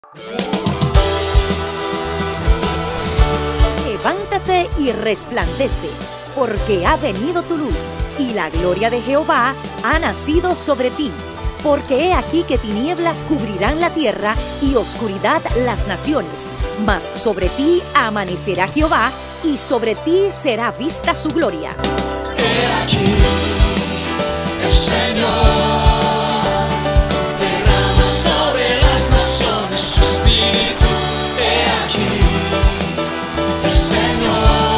Levántate y resplandece, porque ha venido tu luz, y la gloria de Jehová ha nacido sobre ti. Porque he aquí que tinieblas cubrirán la tierra, y oscuridad las naciones. Mas sobre ti amanecerá Jehová, y sobre ti será vista su gloria. He aquí, el Señor derrama sobre las naciones su espíritu. He aquí, el Señor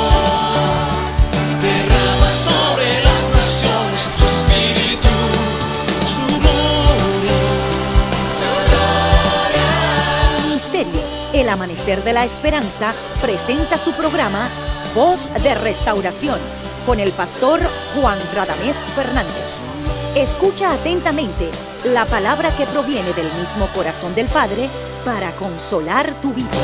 derrama sobre las naciones su espíritu, su gloria, su gloria. Ministerio El Amanecer de la Esperanza presenta su programa Voz de Restauración con el pastor Juan Radamés Fernández. Escucha atentamente la palabra que proviene del mismo corazón del Padre para consolar tu vida.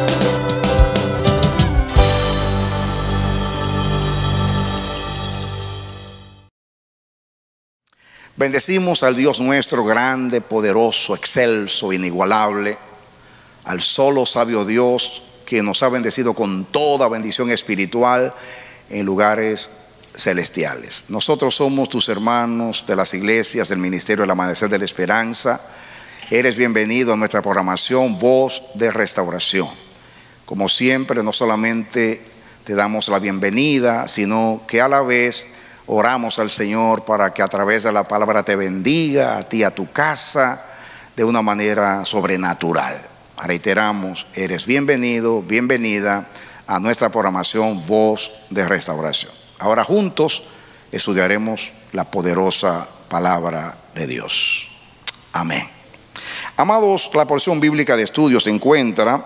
Bendecimos al Dios nuestro grande, poderoso, excelso, inigualable, al solo sabio Dios que nos ha bendecido con toda bendición espiritual en lugares celestiales. Nosotros somos tus hermanos de las iglesias del Ministerio del Amanecer de la Esperanza. Eres bienvenido a nuestra programación Voz de Restauración. Como siempre, no solamente te damos la bienvenida, sino que a la vez oramos al Señor para que a través de la palabra te bendiga a ti y a tu casa de una manera sobrenatural. Reiteramos, eres bienvenido, bienvenida a nuestra programación Voz de Restauración. Ahora juntos estudiaremos la poderosa palabra de Dios. Amén. Amados, la porción bíblica de estudio se encuentra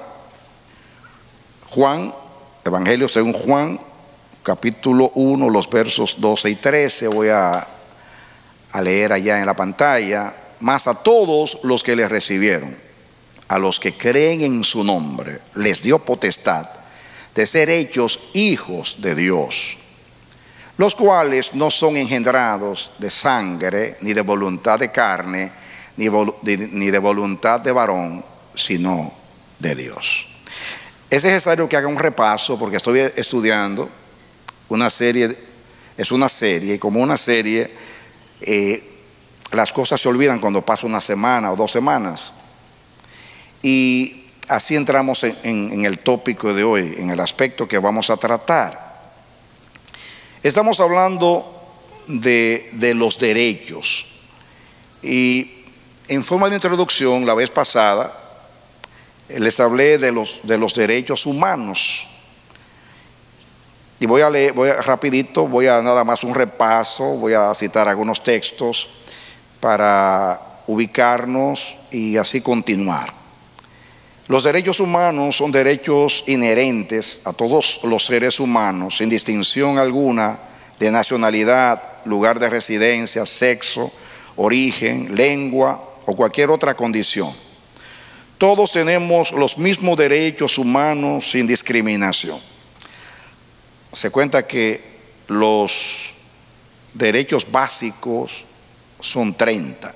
Juan, Evangelio según Juan, capítulo 1, los versos 12 y 13. Voy a leer allá en la pantalla. Mas a todos los que le recibieron, a los que creen en su nombre, les dio potestad de ser hechos hijos de Dios, los cuales no son engendrados de sangre, ni de voluntad de carne, ni de voluntad de varón, sino de Dios. Es necesario que haga un repaso porque estoy estudiando una serie, es una serie, y como una serie, las cosas se olvidan cuando pasa una semana o 2 semanas. Y así entramos en el tópico de hoy, en el aspecto que vamos a tratar. Estamos hablando de los derechos. Y en forma de introducción, la vez pasada, les hablé de los derechos humanos. Y voy a leer, rapidito, voy a nada más un repaso, voy a citar algunos textos para ubicarnos y así continuar. Los derechos humanos son derechos inherentes a todos los seres humanos, sin distinción alguna de nacionalidad, lugar de residencia, sexo, origen, lengua o cualquier otra condición. Todos tenemos los mismos derechos humanos sin discriminación. Se cuenta que los derechos básicos son 30.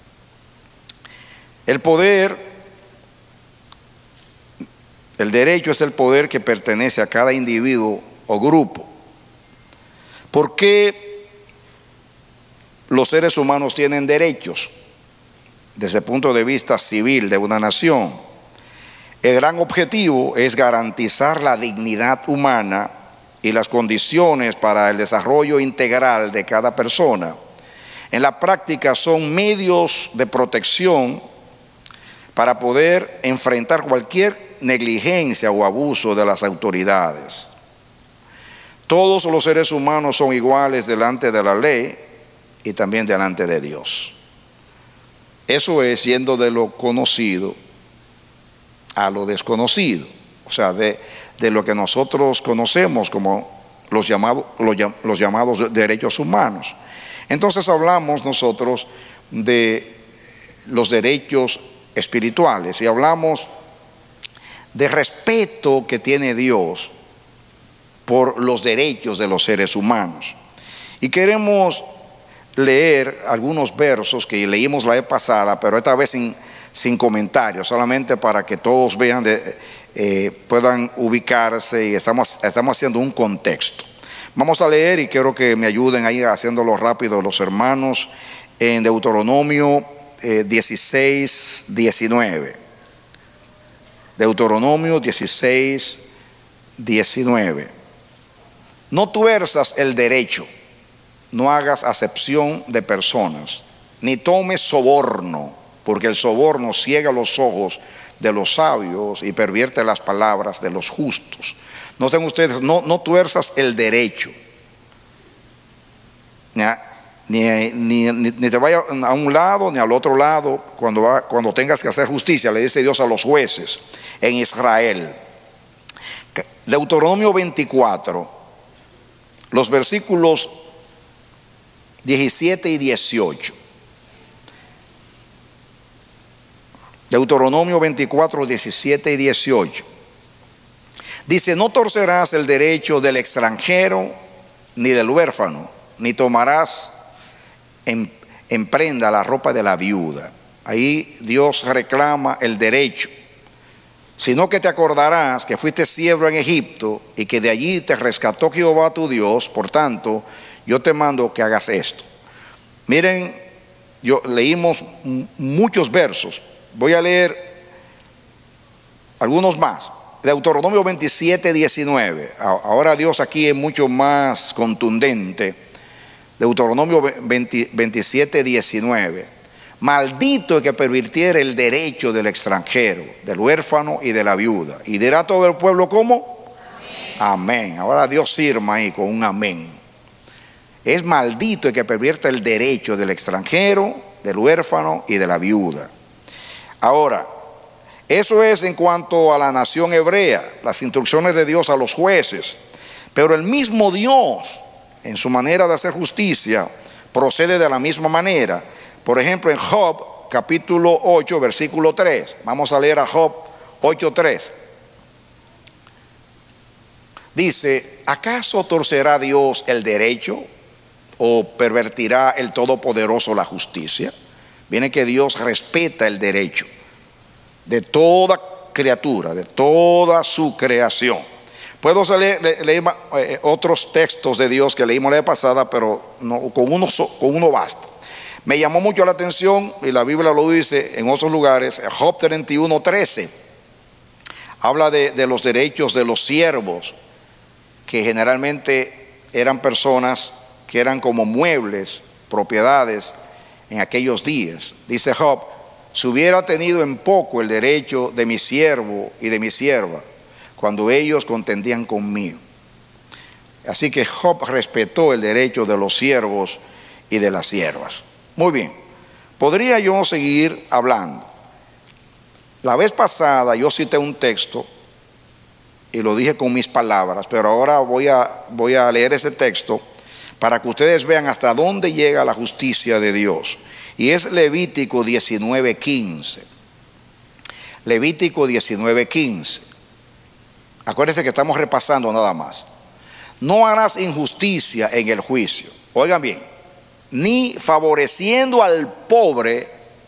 El derecho es el poder que pertenece a cada individuo o grupo. ¿Por qué los seres humanos tienen derechos? Desde el punto de vista civil de una nación, el gran objetivo es garantizar la dignidad humana y las condiciones para el desarrollo integral de cada persona. En la práctica son medios de protección para poder enfrentar cualquier negligencia o abuso de las autoridades. Todos los seres humanos son iguales delante de la ley y también delante de Dios. Eso es yendo de lo conocido a lo desconocido, o sea, de lo que nosotros conocemos como los llamados derechos humanos. Entonces hablamos nosotros de los derechos espirituales y hablamos de respeto que tiene Dios por los derechos de los seres humanos. Y queremos leer algunos versos que leímos la vez pasada, pero esta vez sin comentarios, solamente para que todos vean, puedan ubicarse, y estamos haciendo un contexto. Vamos a leer, y quiero que me ayuden ahí haciéndolo rápido los hermanos, en Deuteronomio 16, 19. Deuteronomio 16, 19. No tuerzas el derecho, no hagas acepción de personas, ni tomes soborno, porque el soborno ciega los ojos de los sabios y pervierte las palabras de los justos. Noten ustedes, no tuerzas el derecho. Ni te vayas a un lado ni al otro lado cuando tengas que hacer justicia, le dice Dios a los jueces en Israel. Deuteronomio 24, los versículos 17 y 18. Deuteronomio 24, 17 y 18. Dice: no torcerás el derecho del extranjero ni del huérfano, ni tomarás en prenda la ropa de la viuda. Ahí Dios reclama el derecho. Sino que te acordarás que fuiste siervo en Egipto y que de allí te rescató Jehová tu Dios. Por tanto, yo te mando que hagas esto. Miren, leímos muchos versos. Voy a leer algunos más. Deuteronomio 27, 19. Ahora Dios aquí es mucho más contundente. Deuteronomio 27, 19. Maldito el que pervirtiere el derecho del extranjero, del huérfano y de la viuda. Y dirá todo el pueblo, ¿cómo? Amén. Ahora Dios firma ahí con un amén. Es maldito el que pervierte el derecho del extranjero, del huérfano y de la viuda. Ahora, eso es en cuanto a la nación hebrea, las instrucciones de Dios a los jueces. Pero el mismo Dios, en su manera de hacer justicia, procede de la misma manera. Por ejemplo, en Job, capítulo 8, versículo 3. Vamos a leer a Job 8, 3. Dice: ¿acaso torcerá Dios el derecho o pervertirá el Todopoderoso la justicia? Viene que Dios respeta el derecho de toda criatura, de toda su creación. Puedo leer otros textos de Dios que leímos la vez pasada, pero con uno basta. Me llamó mucho la atención, y la Biblia lo dice en otros lugares. Job 31, 13 habla de los derechos de los siervos, que generalmente eran personas que eran como muebles, propiedades en aquellos días. Dice Job: si hubiera tenido en poco el derecho de mi siervo y de mi sierva, cuando ellos contendían conmigo. Así que Job respetó el derecho de los siervos y de las siervas. Muy bien, podría yo seguir hablando. La vez pasada yo cité un texto y lo dije con mis palabras, pero ahora voy a leer ese texto para que ustedes vean hasta dónde llega la justicia de Dios. Y es Levítico 19:15. Levítico 19:15. Acuérdense que estamos repasando nada más. No harás injusticia en el juicio. Oigan bien. Ni favoreciendo al pobre,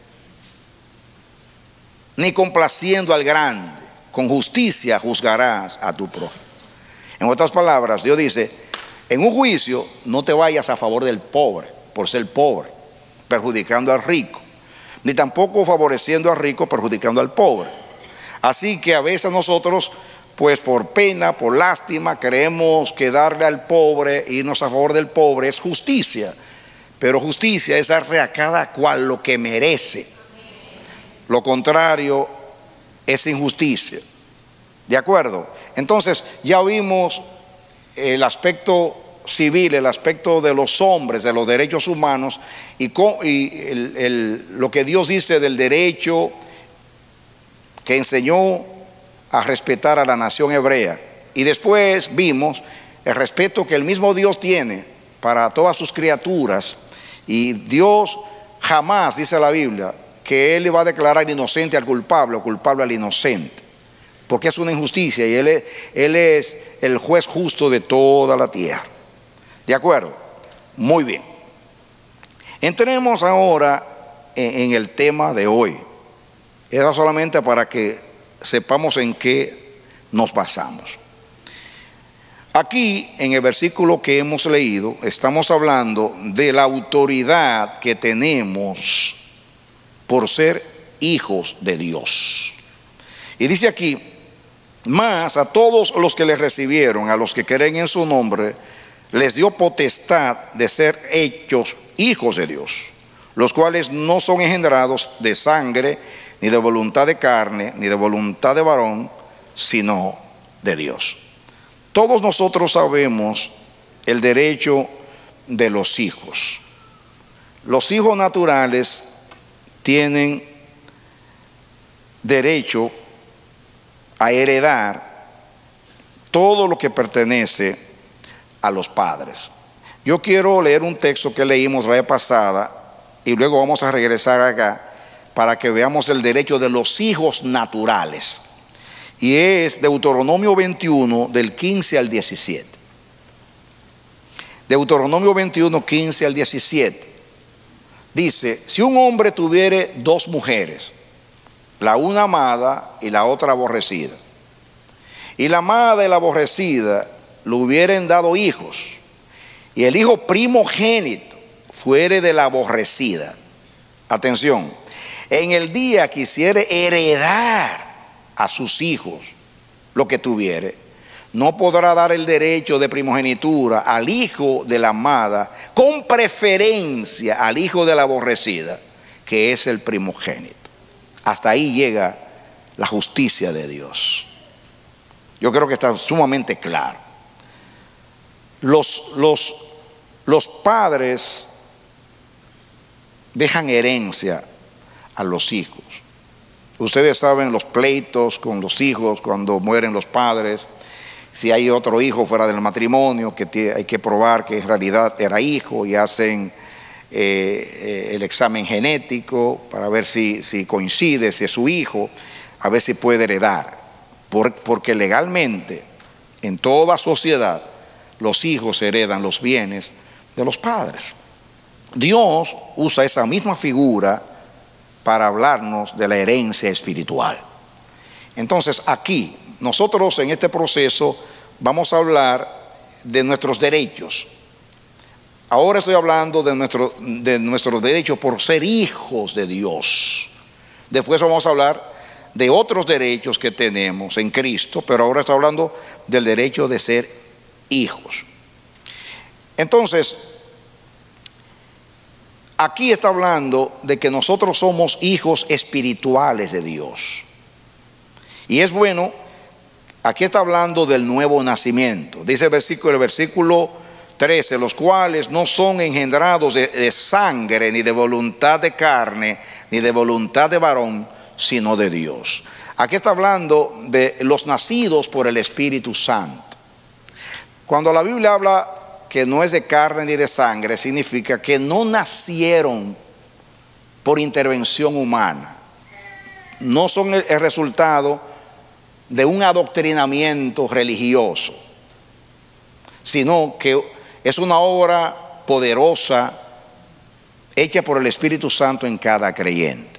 ni complaciendo al grande. Con justicia juzgarás a tu prójimo. En otras palabras, Dios dice: en un juicio no te vayas a favor del pobre por ser pobre, perjudicando al rico, ni tampoco favoreciendo al rico, perjudicando al pobre. Así que a veces nosotros, pues por pena, por lástima, creemos que darle al pobre, irnos a favor del pobre, es justicia. Pero justicia es darle a cada cual lo que merece. Lo contrario es injusticia. ¿De acuerdo? Entonces ya vimos el aspecto civil, el aspecto de los hombres, de los derechos humanos, y lo que Dios dice del derecho que enseñó a respetar a la nación hebrea. Y después vimos el respeto que el mismo Dios tiene para todas sus criaturas. Y Dios jamás, dice la Biblia, que Él le va a declarar inocente al culpable o culpable al inocente, porque es una injusticia, y Él es el juez justo de toda la tierra. ¿De acuerdo? Muy bien. Entremos ahora en el tema de hoy. Era solamente para que sepamos en qué nos basamos. Aquí, en el versículo que hemos leído, estamos hablando de la autoridad que tenemos por ser hijos de Dios. Y dice aquí: mas a todos los que le recibieron, a los que creen en su nombre, les dio potestad de ser hechos hijos de Dios, los cuales no son engendrados de sangre, ni de voluntad de carne, ni de voluntad de varón, sino de Dios. Todos nosotros sabemos el derecho de los hijos. Los hijos naturales tienen derecho a heredar todo lo que pertenece a los padres. Yo quiero leer un texto que leímos la vez pasada y luego vamos a regresar acá para que veamos el derecho de los hijos naturales. Y es Deuteronomio 21, del 15 al 17. Deuteronomio 21, 15 al 17. Dice: si un hombre tuviere dos mujeres, la una amada y la otra aborrecida, y la amada y la aborrecida le hubieren dado hijos, y el hijo primogénito fuere de la aborrecida, atención, en el día quisiere heredar a sus hijos lo que tuviere, no podrá dar el derecho de primogenitura al hijo de la amada con preferencia al hijo de la aborrecida, que es el primogénito. Hasta ahí llega la justicia de Dios. Yo creo que está sumamente claro. Los padres dejan herencia a los hijos. Ustedes saben los pleitos con los hijos cuando mueren los padres. Si hay otro hijo fuera del matrimonio, que hay que probar que en realidad era hijo, y hacen el examen genético para ver si coincide, si es su hijo, a ver si puede heredar. Porque legalmente, en toda sociedad, los hijos heredan los bienes de los padres. Dios usa esa misma figura para hablarnos de la herencia espiritual. Entonces aquí, nosotros en este proceso vamos a hablar de nuestros derechos. Ahora estoy hablando de nuestros derechos por ser hijos de Dios. Después vamos a hablar de otros derechos que tenemos en Cristo, pero ahora estoy hablando del derecho de ser hijos. Entonces, aquí está hablando de que nosotros somos hijos espirituales de Dios. Y es bueno, aquí está hablando del nuevo nacimiento. Dice el versículo 13, los cuales no son engendrados de sangre, ni de voluntad de carne, ni de voluntad de varón, sino de Dios. Aquí está hablando de los nacidos por el Espíritu Santo. Cuando la Biblia habla que no es de carne ni de sangre, significa que no nacieron por intervención humana. No son el resultado de un adoctrinamiento religioso, sino que es una obra poderosa hecha por el Espíritu Santo en cada creyente.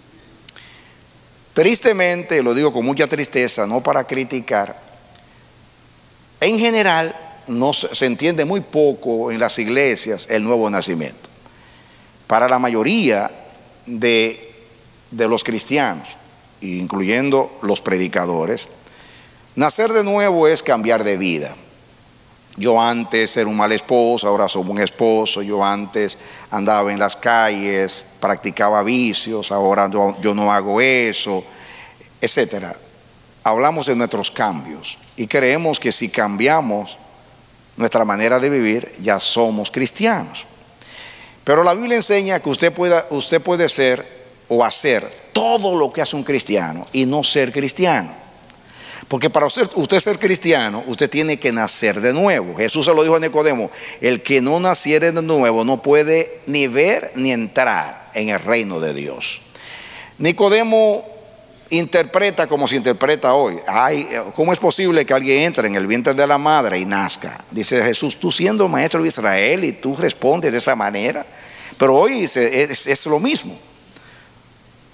Tristemente, lo digo con mucha tristeza, no para criticar, en general no se entiende muy poco en las iglesias el nuevo nacimiento. Para la mayoría de los cristianos, incluyendo los predicadores, nacer de nuevo es cambiar de vida. Yo antes era un mal esposo, ahora soy un esposo. Yo antes andaba en las calles, practicaba vicios, ahora yo no hago eso, etcétera. Hablamos de nuestros cambios y creemos que si cambiamos nuestra manera de vivir, ya somos cristianos. Pero la Biblia enseña que usted puede ser o hacer todo lo que hace un cristiano y no ser cristiano. Porque para usted ser cristiano, usted tiene que nacer de nuevo. Jesús se lo dijo a Nicodemo: el que no naciere de nuevo no puede ni ver ni entrar en el reino de Dios. Nicodemo interpreta como se interpreta hoy. ¿Cómo es posible que alguien entre en el vientre de la madre y nazca? Dice Jesús: tú siendo maestro de Israel y tú respondes de esa manera. Pero hoy es lo mismo.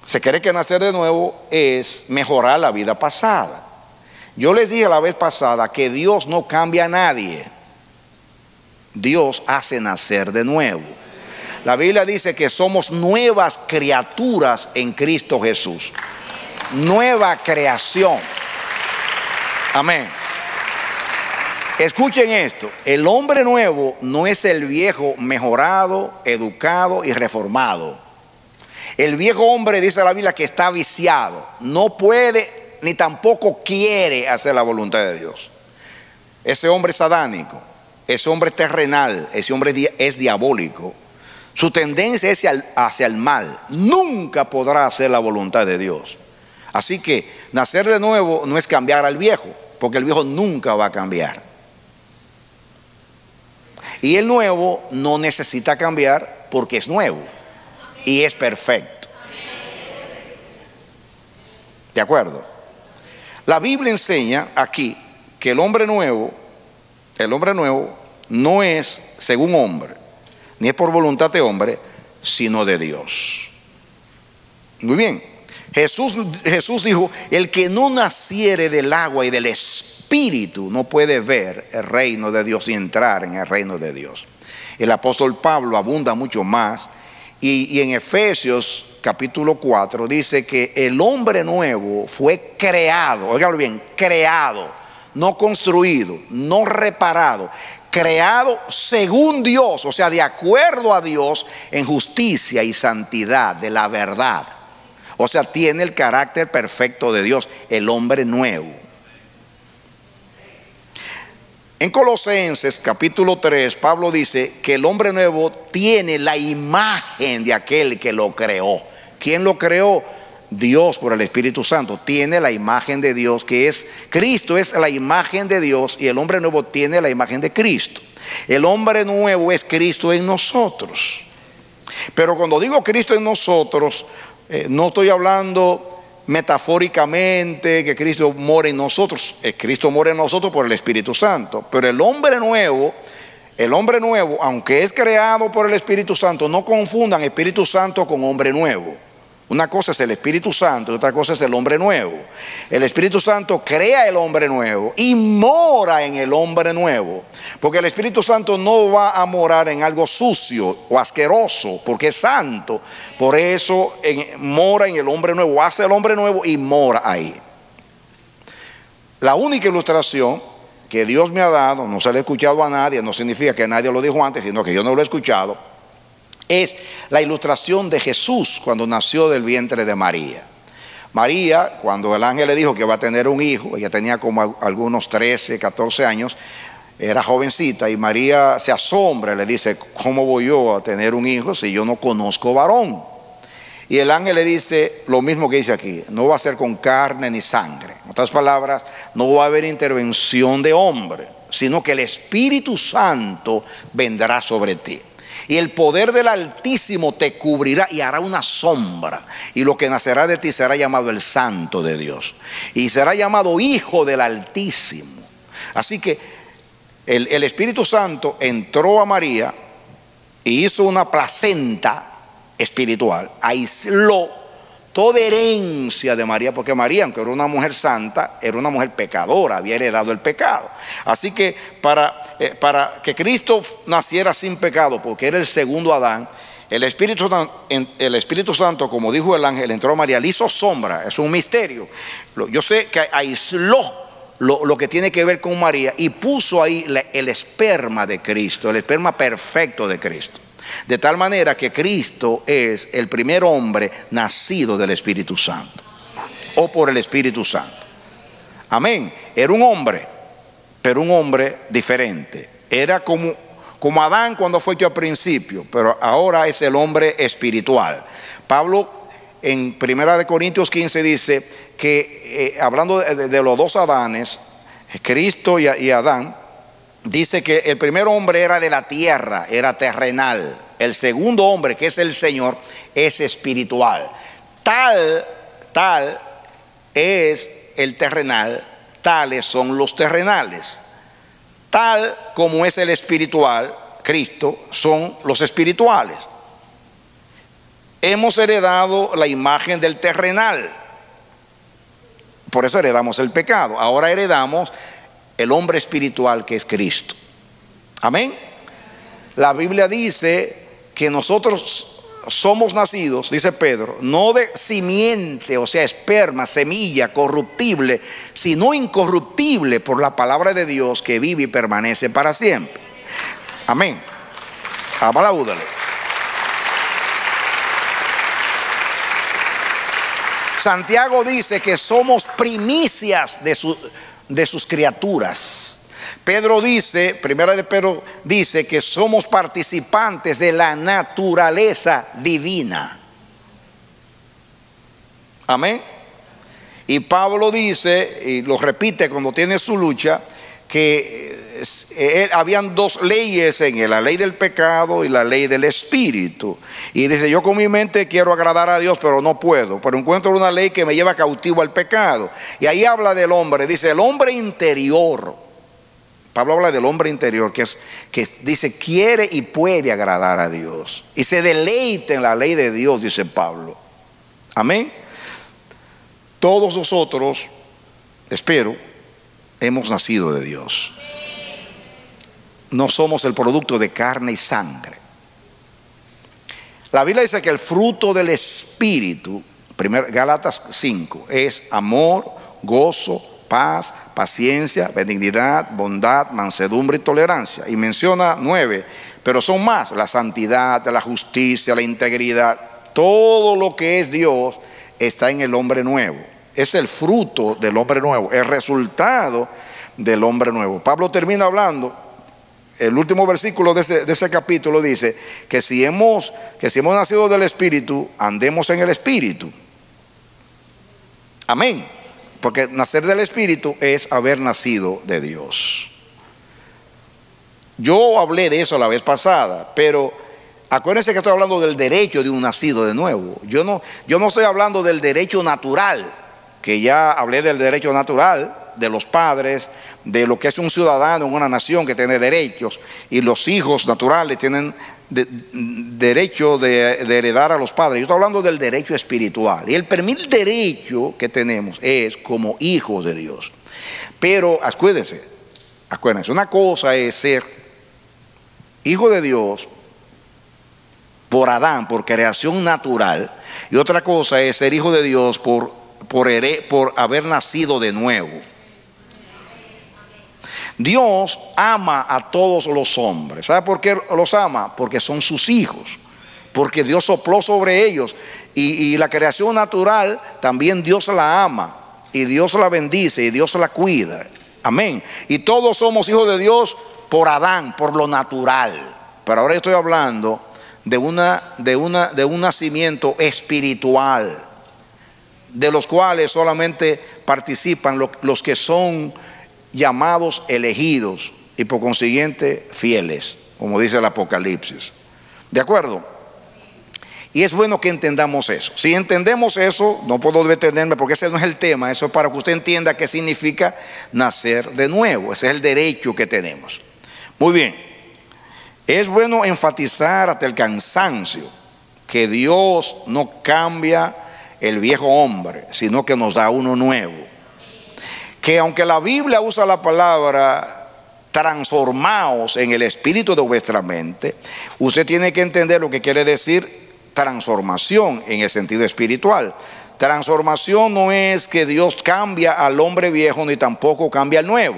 Se cree que nacer de nuevo es mejorar la vida pasada. Yo les dije la vez pasada que Dios no cambia a nadie. Dios hace nacer de nuevo. La Biblia dice que somos nuevas criaturas en Cristo Jesús. Nueva creación. Amén. Escuchen esto, el hombre nuevo no es el viejo mejorado, educado y reformado. El viejo hombre, dice la Biblia, que está viciado, no puede ni tampoco quiere hacer la voluntad de Dios. Ese hombre es sadánico, ese hombre es terrenal, ese hombre es diabólico. Su tendencia es hacia el mal, nunca podrá hacer la voluntad de Dios. Así que nacer de nuevo no es cambiar al viejo, porque el viejo nunca va a cambiar. Y el nuevo no necesita cambiar porque es nuevo y es perfecto. ¿De acuerdo? La Biblia enseña aquí que el hombre nuevo no es según hombre, ni es por voluntad de hombre, sino de Dios. Muy bien. Jesús dijo, el que no naciere del agua y del Espíritu no puede ver el reino de Dios y entrar en el reino de Dios. El apóstol Pablo abunda mucho más y en Efesios capítulo 4 dice que el hombre nuevo fue creado, óigalo bien, creado, no construido, no reparado, creado según Dios, o sea, de acuerdo a Dios en justicia y santidad de la verdad. O sea, tiene el carácter perfecto de Dios, el hombre nuevo. En Colosenses capítulo 3, Pablo dice que el hombre nuevo tiene la imagen de aquel que lo creó. ¿Quién lo creó? Dios por el Espíritu Santo. Tiene la imagen de Dios, que es Cristo, es la imagen de Dios, y el hombre nuevo tiene la imagen de Cristo. El hombre nuevo es Cristo en nosotros. Pero cuando digo Cristo en nosotros, no estoy hablando metafóricamente que Cristo mora en nosotros. Cristo mora en nosotros por el Espíritu Santo. Pero el hombre nuevo, aunque es creado por el Espíritu Santo, no confundan Espíritu Santo con hombre nuevo. Una cosa es el Espíritu Santo y otra cosa es el hombre nuevo. El Espíritu Santo crea el hombre nuevo y mora en el hombre nuevo. Porque el Espíritu Santo no va a morar en algo sucio o asqueroso, porque es santo. Por eso mora en el hombre nuevo, hace el hombre nuevo y mora ahí. La única ilustración que Dios me ha dado, no se la he escuchado a nadie, no significa que nadie lo dijo antes, sino que yo no lo he escuchado, es la ilustración de Jesús cuando nació del vientre de María. María, cuando el ángel le dijo que va a tener un hijo, ella tenía como algunos 13, 14 años, era jovencita, y María se asombra, le dice, ¿cómo voy yo a tener un hijo si yo no conozco varón? Y el ángel le dice lo mismo que dice aquí, no va a ser con carne ni sangre. En otras palabras, no va a haber intervención de hombre, sino que el Espíritu Santo vendrá sobre ti. Y el poder del Altísimo te cubrirá y hará una sombra. Y lo que nacerá de ti será llamado el Santo de Dios. Y será llamado Hijo del Altísimo. Así que el Espíritu Santo entró a María y hizo una placenta espiritual. Aisló toda herencia de María, porque María, aunque era una mujer santa, era una mujer pecadora, había heredado el pecado. Así que para que Cristo naciera sin pecado, porque era el segundo Adán, el Espíritu Santo, como dijo el ángel, entró a María, le hizo sombra. Es un misterio. Yo sé que aisló lo que tiene que ver con María y puso ahí el esperma de Cristo, el esperma perfecto de Cristo. De tal manera que Cristo es el primer hombre nacido del Espíritu Santo o por el Espíritu Santo. Amén. Era un hombre, pero un hombre diferente. Era como Adán cuando fue hecho al principio, pero ahora es el hombre espiritual. Pablo en 1 Corintios 15 dice que hablando de los dos Adanes, Cristo y Adán, dice que el primer hombre era de la tierra, era terrenal. El segundo hombre, que es el Señor, es espiritual. Tal es el terrenal, tales son los terrenales. Tal como es el espiritual, Cristo, son los espirituales. hemos heredado la imagen del terrenal. Por eso heredamos el pecado. Ahora heredamos el hombre espiritual que es Cristo. Amén. La Biblia dice que nosotros somos nacidos, dice Pedro, no de simiente, o sea, esperma, semilla corruptible, sino incorruptible por la palabra de Dios que vive y permanece para siempre. Amén. Aplaúdale. Santiago dice que somos primicias de sus criaturas. Pedro dice, primera de Pedro dice que somos participantes de la naturaleza divina. Amén. Y Pablo dice, y lo repite cuando tiene su lucha, que habían dos leyes en él, la ley del pecado y la ley del espíritu. Y dice, yo con mi mente quiero agradar a Dios, pero no puedo, pero encuentro una ley que me lleva cautivo al pecado. Y ahí habla del hombre, dice el hombre interior. Pablo habla del hombre interior que dice quiere y puede agradar a Dios y se deleita en la ley de Dios, dice Pablo. Amén. Todos nosotros, espero, hemos nacido de Dios. No somos el producto de carne y sangre. La Biblia dice que el fruto del Espíritu, Gálatas 5, es amor, gozo, paz, paciencia, benignidad, bondad, mansedumbre y tolerancia. Y menciona 9, pero son más: la santidad, la justicia, la integridad. Todo lo que es Dios está en el hombre nuevo. Es el fruto del hombre nuevo, el resultado del hombre nuevo. Pablo termina hablando, el último versículo de ese capítulo dice que si hemos nacido del Espíritu, andemos en el Espíritu. Amén. Porque nacer del Espíritu es haber nacido de Dios. Yo hablé de eso la vez pasada, pero acuérdense que estoy hablando del derecho de un nacido de nuevo. Yo no estoy hablando del derecho natural, que ya hablé del derecho natural de los padres, de lo que es un ciudadano en una nación que tiene derechos, y los hijos naturales tienen derecho de heredar a los padres. Yo estoy hablando del derecho espiritual, y el primer derecho que tenemos es como hijos de Dios. Pero acuérdense, una cosa es ser hijo de Dios por Adán, por creación natural, y otra cosa es ser hijo de Dios por haber nacido de nuevo. Dios ama a todos los hombres. ¿Sabe por qué los ama? Porque son sus hijos, porque Dios sopló sobre ellos, y la creación natural también Dios la ama, y Dios la bendice, y Dios la cuida. Amén. Y todos somos hijos de Dios por Adán, por lo natural. Pero ahora estoy hablando de un nacimiento espiritual, de los cuales solamente participan los que son llamados elegidos y por consiguiente fieles, como dice el Apocalipsis. ¿De acuerdo? Y es bueno que entendamos eso. Si entendemos eso, no puedo detenerme porque ese no es el tema. Eso es para que usted entienda qué significa nacer de nuevo. Ese es el derecho que tenemos. Muy bien. Es bueno enfatizar hasta el cansancio que Dios no cambia el viejo hombre, sino que nos da uno nuevo. Que aunque la Biblia usa la palabra transformaos en el espíritu de vuestra mente, usted tiene que entender lo que quiere decir transformación en el sentido espiritual. Transformación no es que Dios cambia al hombre viejo ni tampoco cambia al nuevo.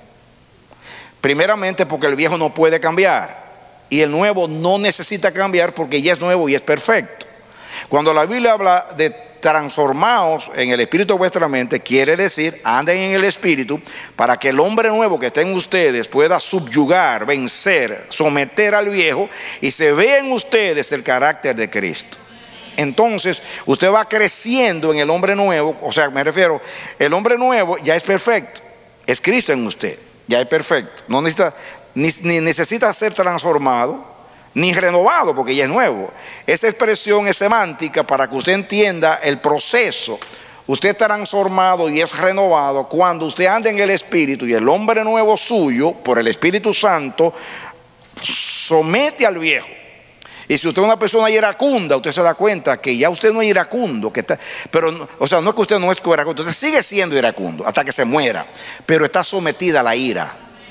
Primeramente porque el viejo no puede cambiar y el nuevo no necesita cambiar porque ya es nuevo y es perfecto. Cuando la Biblia habla de transformaos en el espíritu de vuestra mente, quiere decir anden en el espíritu para que el hombre nuevo que está en ustedes pueda subyugar, vencer, someter al viejo y se vea en ustedes el carácter de Cristo. Entonces usted va creciendo en el hombre nuevo. O sea, me refiero, el hombre nuevo ya es perfecto, es Cristo en usted, ya es perfecto, no necesita ni necesita ser transformado ni renovado porque ya es nuevo. Esa expresión es semántica para que usted entienda el proceso. Usted está transformado y es renovado cuando usted anda en el Espíritu, y el hombre nuevo suyo por el Espíritu Santo somete al viejo. Y si usted es una persona iracunda, usted se da cuenta que ya usted no es iracundo, que está, pero, o sea, no es que usted no es iracundo, usted sigue siendo iracundo hasta que se muera, pero está sometida a la ira.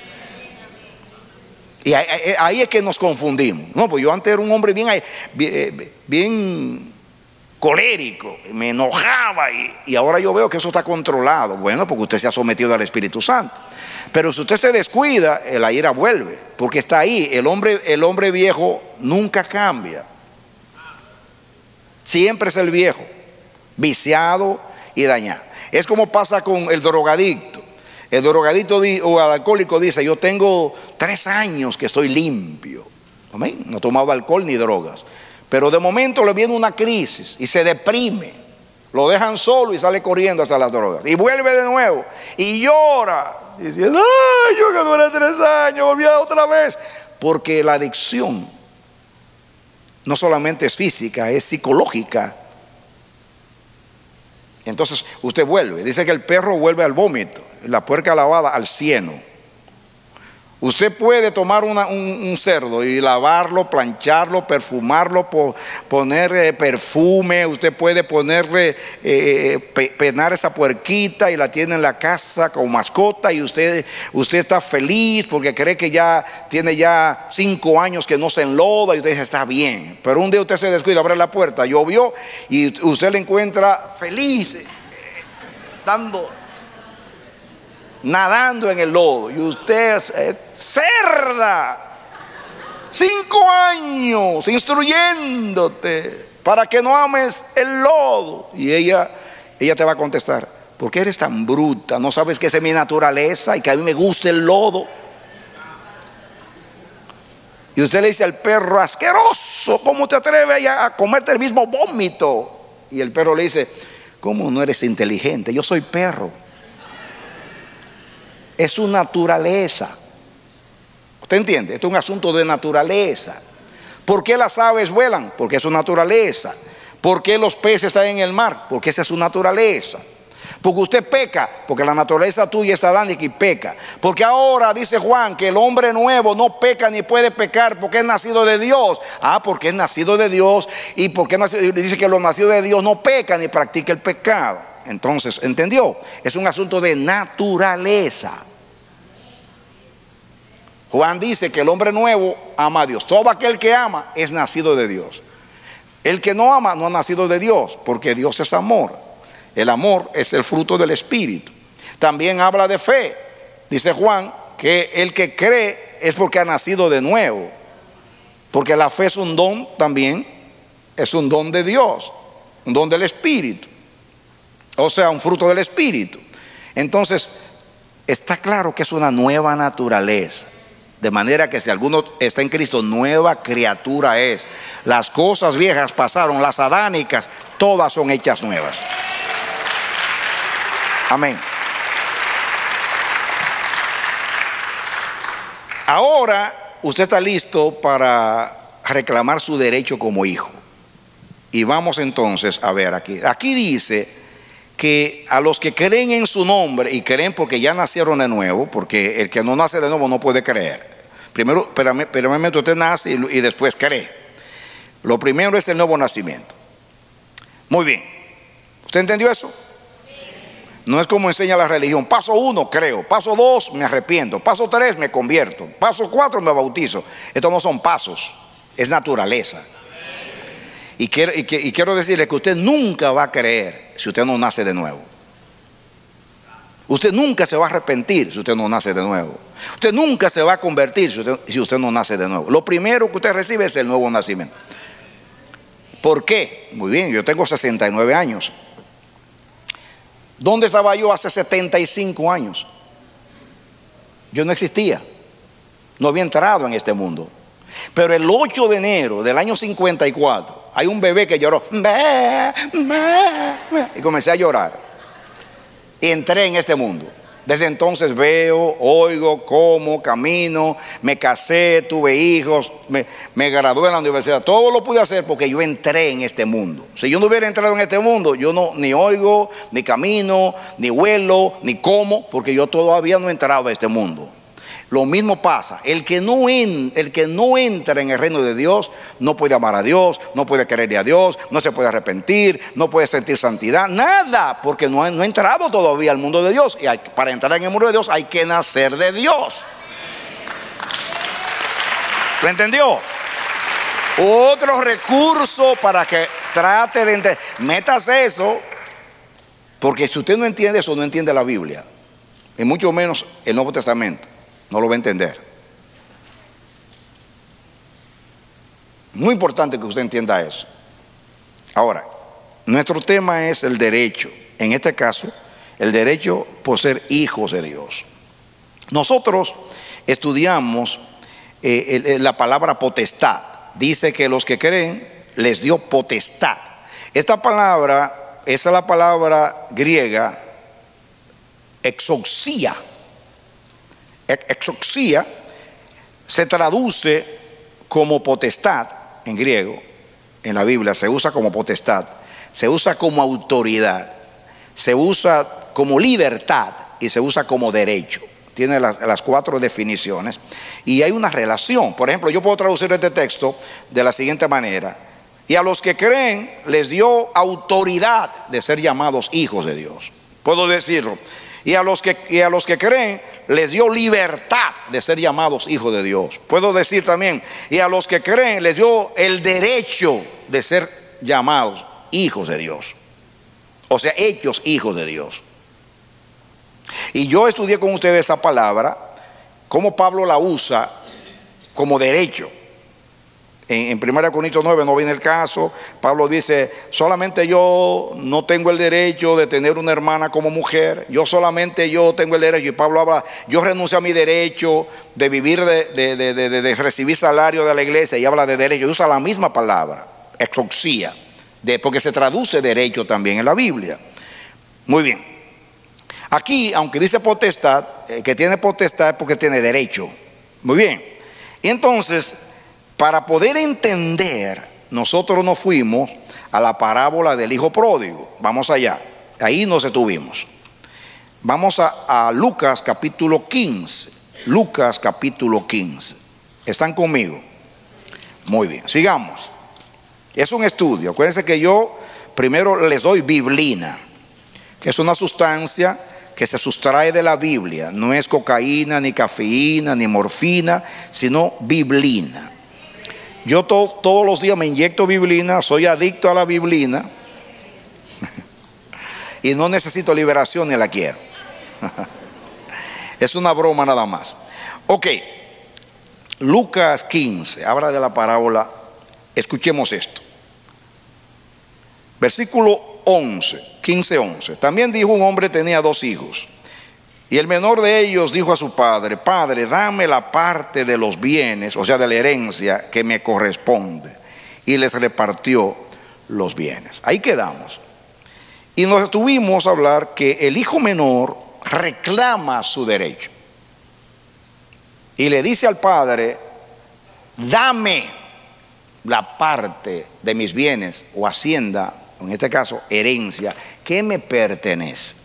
Y ahí es que nos confundimos. No, pues yo antes era un hombre bien colérico, me enojaba y ahora yo veo que eso está controlado. Bueno, porque usted se ha sometido al Espíritu Santo. Pero si usted se descuida, la ira vuelve, porque está ahí. El hombre viejo nunca cambia. Siempre es el viejo, viciado y dañado. Es como pasa con el drogadicto. El drogadicto o el alcohólico dice: yo tengo 3 años que estoy limpio. ¿Amén? No he tomado alcohol ni drogas. Pero de momento le viene una crisis y se deprime. Lo dejan solo y sale corriendo hacia las drogas. Y vuelve de nuevo y llora, diciendo: ay, yo que duré 3 años, volví otra vez. Porque la adicción no solamente es física, es psicológica. Entonces usted vuelve. Dice que el perro vuelve al vómito, la puerca lavada al cieno. Usted puede tomar un cerdo y lavarlo, plancharlo, perfumarlo, poner perfume. Usted puede ponerle, penar esa puerquita y la tiene en la casa como mascota. Y usted está feliz porque cree que ya tiene 5 años que no se enloda. Y usted dice: está bien. Pero un día usted se descuida, abre la puerta, llovió y usted le encuentra feliz, nadando en el lodo, y usted es cerda. 5 años instruyéndote para que no ames el lodo. Y ella te va a contestar: ¿por qué eres tan bruta? ¿No sabes que esa es mi naturaleza y que a mí me gusta el lodo? Y usted le dice al perro: asqueroso, ¿cómo te atreves a comerte el mismo vómito? Y el perro le dice: ¿cómo no eres inteligente? Yo soy perro. Es su naturaleza. ¿Usted entiende? Esto es un asunto de naturaleza. ¿Por qué las aves vuelan? Porque es su naturaleza. ¿Por qué los peces están en el mar? Porque esa es su naturaleza. Porque usted peca, porque la naturaleza tuya es adánica y peca. Porque ahora dice Juan que el hombre nuevo no peca ni puede pecar porque es nacido de Dios. Porque es nacido de Dios. Y porque dice que lo nacido de Dios no peca ni practica el pecado. Entonces, ¿entendió? Es un asunto de naturaleza. Juan dice que el hombre nuevo ama a Dios. Todo aquel que ama es nacido de Dios. El que no ama no ha nacido de Dios, porque Dios es amor. El amor es el fruto del Espíritu. También habla de fe. Dice Juan que el que cree es porque ha nacido de nuevo. Porque la fe es un don también, es un don de Dios, un don del Espíritu. O sea, un fruto del Espíritu. Entonces, está claro que es una nueva naturaleza. De manera que si alguno está en Cristo, nueva criatura es. Las cosas viejas pasaron, las adánicas, todas son hechas nuevas. Amén. Ahora usted está listo para reclamar su derecho como hijo. Y vamos entonces a ver aquí. Aquí dice que a los que creen en su nombre, y creen porque ya nacieron de nuevo, porque el que no nace de nuevo no puede creer. Primero, primeramente usted nace y después cree. Lo primero es el nuevo nacimiento. Muy bien. ¿Usted entendió eso? No es como enseña la religión. Paso 1, creo. Paso 2, me arrepiento. Paso 3, me convierto. Paso 4, me bautizo. Estos no son pasos, es naturaleza. Y quiero decirle que usted nunca va a creer si usted no nace de nuevo. Usted nunca se va a arrepentir si usted no nace de nuevo. Usted nunca se va a convertir si usted no nace de nuevo. Lo primero que usted recibe es el nuevo nacimiento. ¿Por qué? Muy bien, yo tengo 69 años. ¿Dónde estaba yo hace 75 años? Yo no existía. No había entrado en este mundo. Pero el 8 de enero del año 54, hay un bebé que lloró. Y comencé a llorar. Y entré en este mundo. Desde entonces veo, oigo, como, camino, me casé, tuve hijos, me gradué en la universidad. Todo lo pude hacer porque yo entré en este mundo. Si yo no hubiera entrado en este mundo, yo no ni oigo, ni camino, ni vuelo, ni como, porque yo todavía no he entrado a este mundo. Lo mismo pasa. El que no entra en el reino de Dios no puede amar a Dios, no puede quererle a Dios, no se puede arrepentir, no puede sentir santidad, nada, porque no ha entrado todavía al mundo de Dios. Y para entrar en el mundo de Dios hay que nacer de Dios. ¿Lo entendió? Otro recurso para que trate de entender. Métase eso, porque si usted no entiende eso, no entiende la Biblia, y mucho menos el Nuevo Testamento. No lo va a entender. Muy importante que usted entienda eso. Ahora, nuestro tema es el derecho. En este caso, el derecho por ser hijos de Dios. Nosotros estudiamos la palabra potestad. Dice que los que creen les dio potestad. Esta palabra, esa es la palabra griega exousia. Exousia se traduce como potestad en griego. En la Biblia se usa como potestad, se usa como autoridad, se usa como libertad y se usa como derecho. Tiene las 4 definiciones y hay una relación. Por ejemplo, yo puedo traducir este texto de la siguiente manera: y a los que creen les dio autoridad de ser llamados hijos de Dios. Puedo decirlo. Y a los que creen les dio libertad de ser llamados hijos de Dios. Puedo decir también, y a los que creen les dio el derecho de ser llamados hijos de Dios. O sea, hechos hijos de Dios. Y yo estudié con ustedes esa palabra, cómo Pablo la usa como derecho. En 1 Corintios 9 no viene el caso. Pablo dice: solamente yo no tengo el derecho de tener una hermana como mujer. Solamente yo tengo el derecho. Y Pablo habla: yo renuncio a mi derecho de vivir, de recibir salario de la iglesia. Y habla de derecho. Y usa la misma palabra, exousia, porque se traduce derecho también en la Biblia. Muy bien. Aquí, aunque dice potestad, que tiene potestad es porque tiene derecho. Muy bien. Y entonces, para poder entender, nosotros nos fuimos a la parábola del hijo pródigo. Vamos allá, ahí nos detuvimos. Vamos a Lucas capítulo 15. Lucas capítulo 15. ¿Están conmigo? Muy bien, sigamos. Es un estudio. Acuérdense que yo primero les doy biblina, que es una sustancia que se sustrae de la Biblia. No es cocaína, ni cafeína, ni morfina, sino biblina. Yo todos los días me inyecto biblina, soy adicto a la biblina y no necesito liberación ni la quiero. Es una broma nada más. Ok, Lucas 15, habla de la parábola. Escuchemos esto. Versículo 11, 15:11. También dijo: un hombre tenía 2 hijos. Y el menor de ellos dijo a su padre: Padre, dame la parte de los bienes, o sea, de la herencia que me corresponde. Y les repartió los bienes. Ahí quedamos. Y nos estuvimos a hablar que el hijo menor reclama su derecho. Y le dice al padre: dame la parte de mis bienes o hacienda, en este caso herencia, que me pertenece.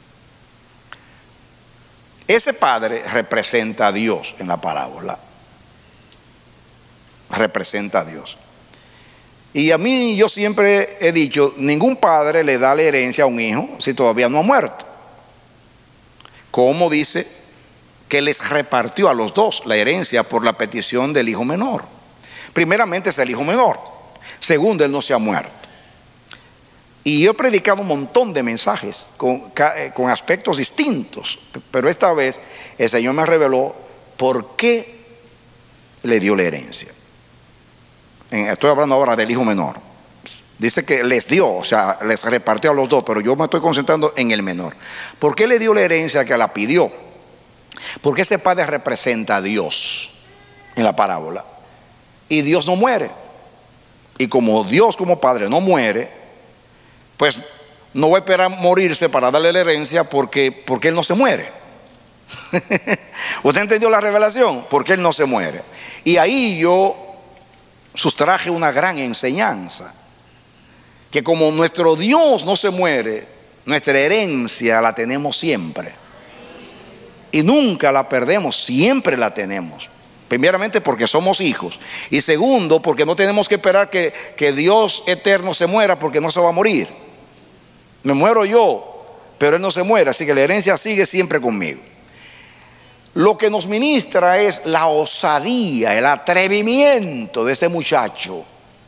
Ese padre representa a Dios en la parábola. Representa a Dios. Y a mí, yo siempre he dicho: ningún padre le da la herencia a un hijo si todavía no ha muerto. Como dice que les repartió a los 2 la herencia por la petición del hijo menor. Primeramente es el hijo menor. Segundo, él no se ha muerto. Y yo he predicado un montón de mensajes con aspectos distintos, pero esta vez el Señor me reveló por qué le dio la herencia. Estoy hablando ahora del hijo menor. Dice que les dio, o sea, les repartió a los 2, pero yo me estoy concentrando en el menor. ¿Por qué le dio la herencia que la pidió? Porque ese padre representa a Dios en la parábola. Y Dios no muere. Y como Dios como padre no muere, pues no va a esperar morirse para darle la herencia porque Él no se muere. ¿Usted entendió la revelación? Porque Él no se muere. Y ahí yo sustraje una gran enseñanza. Que como nuestro Dios no se muere, nuestra herencia la tenemos siempre. y nunca la perdemos, siempre la tenemos. Primeramente porque somos hijos, y segundo porque no tenemos que esperar que Dios eterno se muera, porque no se va a morir. Me muero yo, pero Él no se muere, así que la herencia sigue siempre conmigo. Lo que nos ministra es la osadía, el atrevimiento de ese muchacho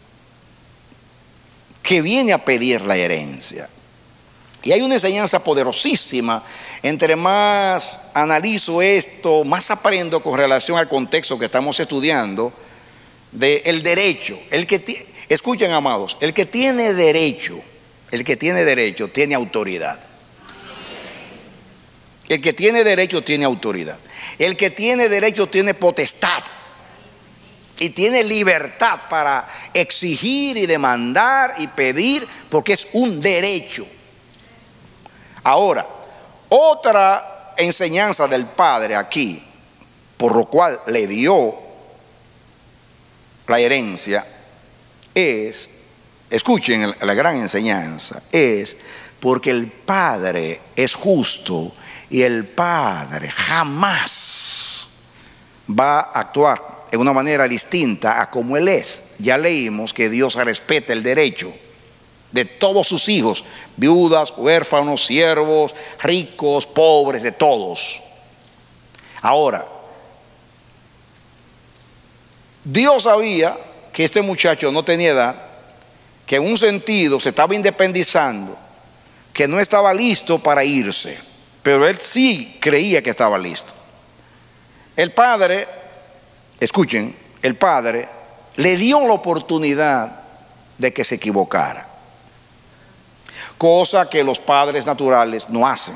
que viene a pedir la herencia. Y hay una enseñanza poderosísima. Entre más analizo esto, más aprendo con relación al contexto que estamos estudiando del derecho. Escuchen, amados, el que tiene derecho tiene autoridad. El que tiene derecho tiene autoridad. El que tiene derecho tiene potestad. Y tiene libertad para exigir y demandar y pedir, porque es un derecho. Ahora, otra enseñanza del Padre aquí, por lo cual le dio la herencia, es, escuchen la gran enseñanza, es porque el Padre es justo y el Padre jamás va a actuar de una manera distinta a como Él es. Ya leímos que Dios respeta el derecho de todos sus hijos, viudas, huérfanos, siervos, ricos, pobres, de todos. Ahora, Dios sabía que este muchacho no tenía edad, que en un sentido se estaba independizando, que no estaba listo para irse, pero él sí creía que estaba listo. El padre, escuchen, el padre le dio la oportunidad de que se equivocara, cosa que los padres naturales no hacen.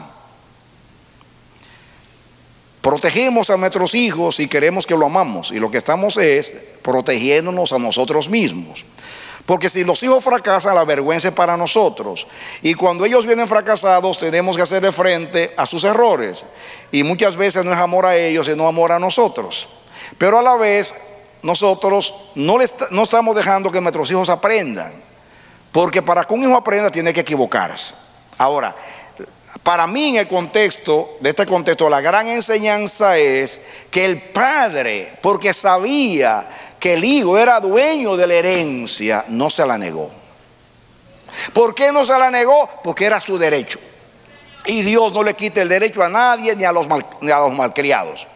Protegemos a nuestros hijos y queremos que lo amamos, y lo que estamos es protegiéndonos a nosotros mismos. Porque si los hijos fracasan, la vergüenza es para nosotros. Y cuando ellos vienen fracasados, tenemos que hacerle frente a sus errores. Y muchas veces no es amor a ellos, sino amor a nosotros. Pero a la vez, nosotros no estamos dejando que nuestros hijos aprendan. Porque para que un hijo aprenda, tiene que equivocarse. Ahora, para mí en el contexto, de este contexto, la gran enseñanza es que el padre, porque sabía que el hijo era dueño de la herencia, no se la negó. ¿Por qué no se la negó? Porque era su derecho. Y Dios no le quita el derecho a nadie, ni a los malcriados.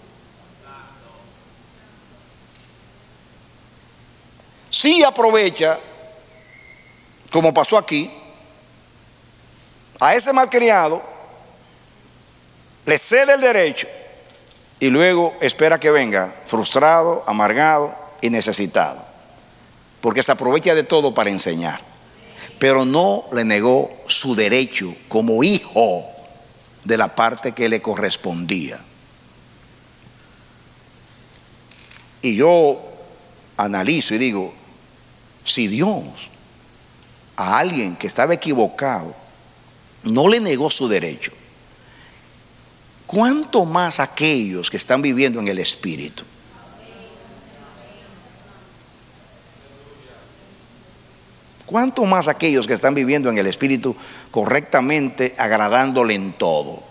Sí aprovecha, como pasó aquí, a ese malcriado, le cede el derecho y luego espera que venga frustrado, amargado y necesitado, porque se aprovecha de todo para enseñar. Pero no le negó su derecho como hijo de la parte que le correspondía. Y yo analizo y digo, si Dios a alguien que estaba equivocado no le negó su derecho, ¿cuánto más aquellos que están viviendo en el Espíritu? ¿Cuánto más aquellos que están viviendo en el Espíritu correctamente, agradándole en todo?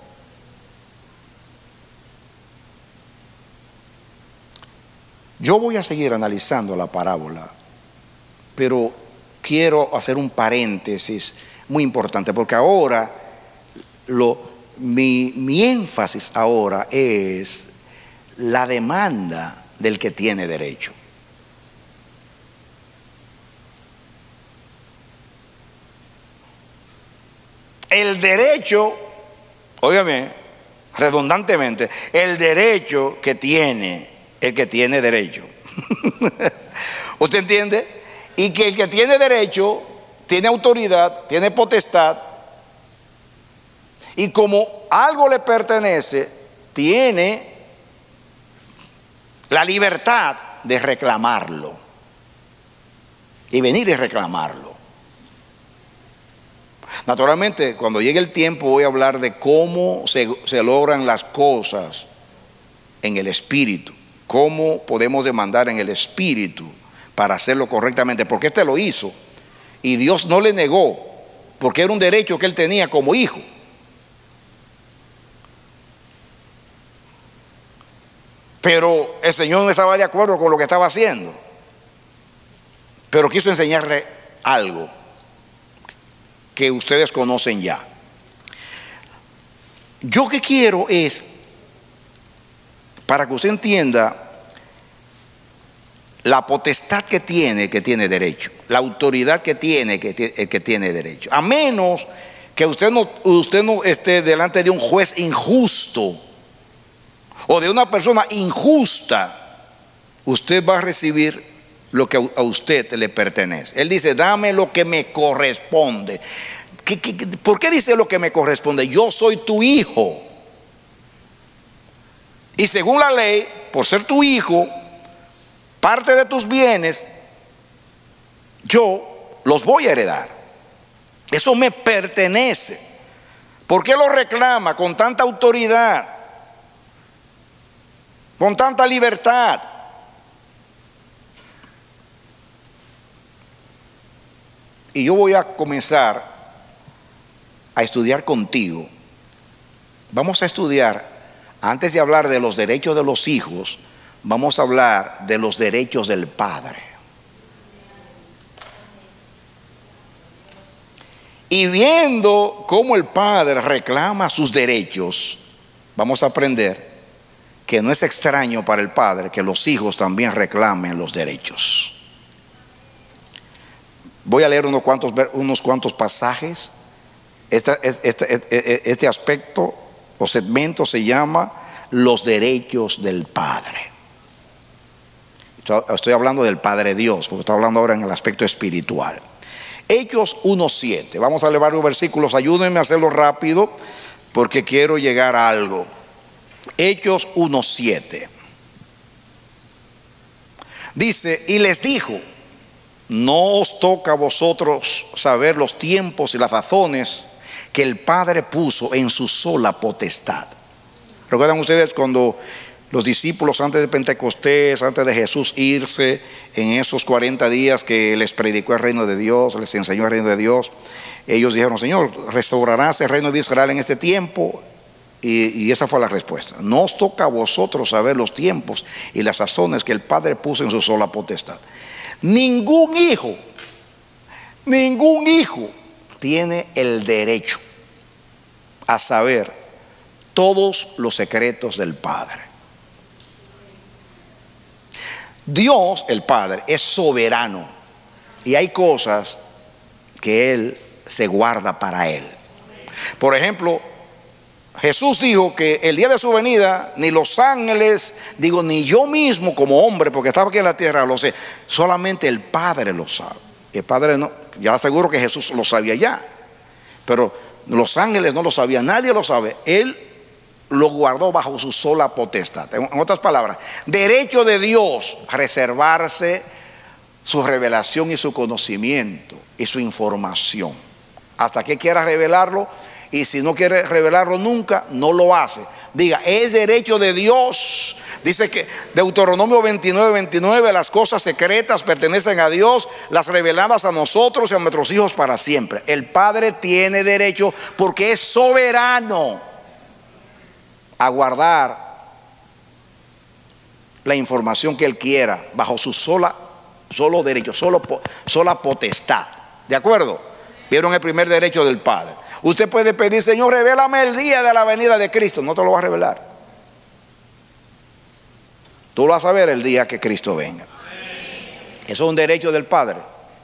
Yo voy a seguir analizando la parábola, pero quiero hacer un paréntesis muy importante, porque ahora mi énfasis ahora es la demanda del que tiene derecho. El derecho, óigame, redundantemente, el derecho que tiene el que tiene derecho. ¿Usted entiende? Y que el que tiene derecho tiene autoridad, tiene potestad, y como algo le pertenece, tiene la libertad de reclamarlo y venir y reclamarlo. Naturalmente, cuando llegue el tiempo voy a hablar de cómo se logran las cosas en el Espíritu, cómo podemos demandar en el Espíritu para hacerlo correctamente, porque este lo hizo y Dios no le negó, porque era un derecho que él tenía como hijo. Pero el Señor no estaba de acuerdo con lo que estaba haciendo. Pero quiso enseñarle algo que ustedes conocen ya. Yo que quiero es, para que usted entienda la potestad que tiene derecho, la autoridad que tiene derecho. A menos que usted no esté delante de un juez injusto o de una persona injusta, usted va a recibir lo que a usted le pertenece. Él dice, dame lo que me corresponde. ¿Por qué dice lo que me corresponde? Yo soy tu hijo. Y según la ley, por ser tu hijo, parte de tus bienes, yo los voy a heredar. Eso me pertenece. ¿Por qué lo reclama con tanta autoridad? Con tanta libertad. Y yo voy a comenzar a estudiar contigo. Vamos a estudiar, antes de hablar de los derechos de los hijos, vamos a hablar de los derechos del padre. Y viendo cómo el padre reclama sus derechos, vamos a aprender que no es extraño para el padre que los hijos también reclamen los derechos. Voy a leer unos cuantos pasajes. Este aspecto o segmento se llama los derechos del padre. Estoy hablando del Padre Dios, porque estoy hablando ahora en el aspecto espiritual. Hechos 1:7. Vamos a leer varios versículos. Ayúdenme a hacerlo rápido porque quiero llegar a algo. Hechos 1:7. Dice, y les dijo, no os toca a vosotros saber los tiempos y las razones que el Padre puso en su sola potestad. ¿Recuerdan ustedes cuando los discípulos antes de Pentecostés, antes de Jesús irse, en esos 40 días que les predicó el reino de Dios, les enseñó el reino de Dios, ellos dijeron, Señor, ¿restaurarás el reino de Israel en este tiempo? Y esa fue la respuesta. No os toca a vosotros saber los tiempos y las razones que el Padre puso en su sola potestad. Ningún hijo tiene el derecho a saber todos los secretos del Padre. Dios, el Padre, es soberano y hay cosas que Él se guarda para Él. Por ejemplo, Jesús dijo que el día de su venida ni los ángeles, ni yo mismo como hombre, porque estaba aquí en la tierra, lo sé, solamente el Padre lo sabe. El Padre no, ya aseguro que Jesús lo sabía ya, pero los ángeles no lo sabían, nadie lo sabe. Él lo guardó bajo su sola potestad. En otras palabras, derecho de Dios reservarse su revelación y su conocimiento y su información hasta que quiera revelarlo, y si no quiere revelarlo nunca, no lo hace. Diga, es derecho de Dios. Dice que Deuteronomio 29:29, las cosas secretas pertenecen a Dios, las reveladas a nosotros y a nuestros hijos para siempre. El Padre tiene derecho, porque es soberano, a guardar la información que Él quiera bajo su sola potestad. ¿De acuerdo? ¿Vieron el primer derecho del Padre? Usted puede pedir, Señor, revélame el día de la venida de Cristo. No te lo va a revelar. Tú lo vas a ver el día que Cristo venga. Eso es un derecho del Padre.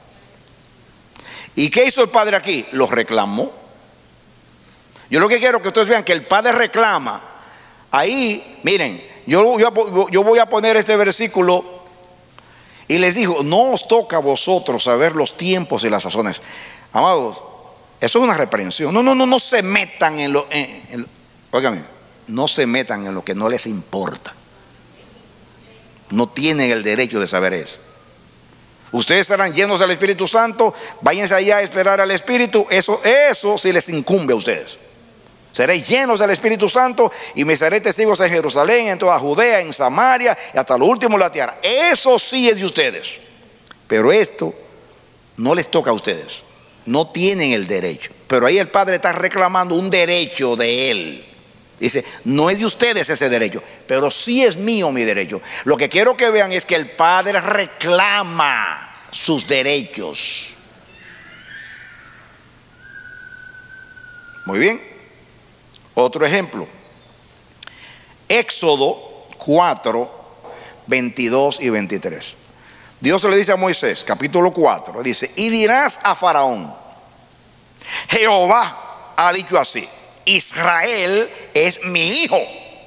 ¿Y qué hizo el Padre aquí? Lo reclamó. Yo lo que quiero que ustedes vean que el Padre reclama. Ahí, miren, yo voy a poner este versículo. Y les dijo, no os toca a vosotros saber los tiempos y las sazones. Amados, eso es una reprensión. No se metan óigame, no se metan en lo que no les importa. No tienen el derecho de saber eso. Ustedes serán llenos del Espíritu Santo, váyanse allá a esperar al Espíritu. Eso sí les incumbe a ustedes. Seréis llenos del Espíritu Santo y me seré testigos en Jerusalén, en toda Judea, en Samaria y hasta lo último de la tierra. Eso sí es de ustedes. Pero esto no les toca a ustedes. No tienen el derecho. Pero ahí el Padre está reclamando un derecho de Él. Dice, no es de ustedes ese derecho, pero sí es mío mi derecho. Lo que quiero que vean es que el padre reclama sus derechos. Muy bien. Otro ejemplo. Éxodo 4, 22 y 23. Dios le dice a Moisés, capítulo 4, dice, y dirás a Faraón, Jehová ha dicho así, Israel es mi hijo,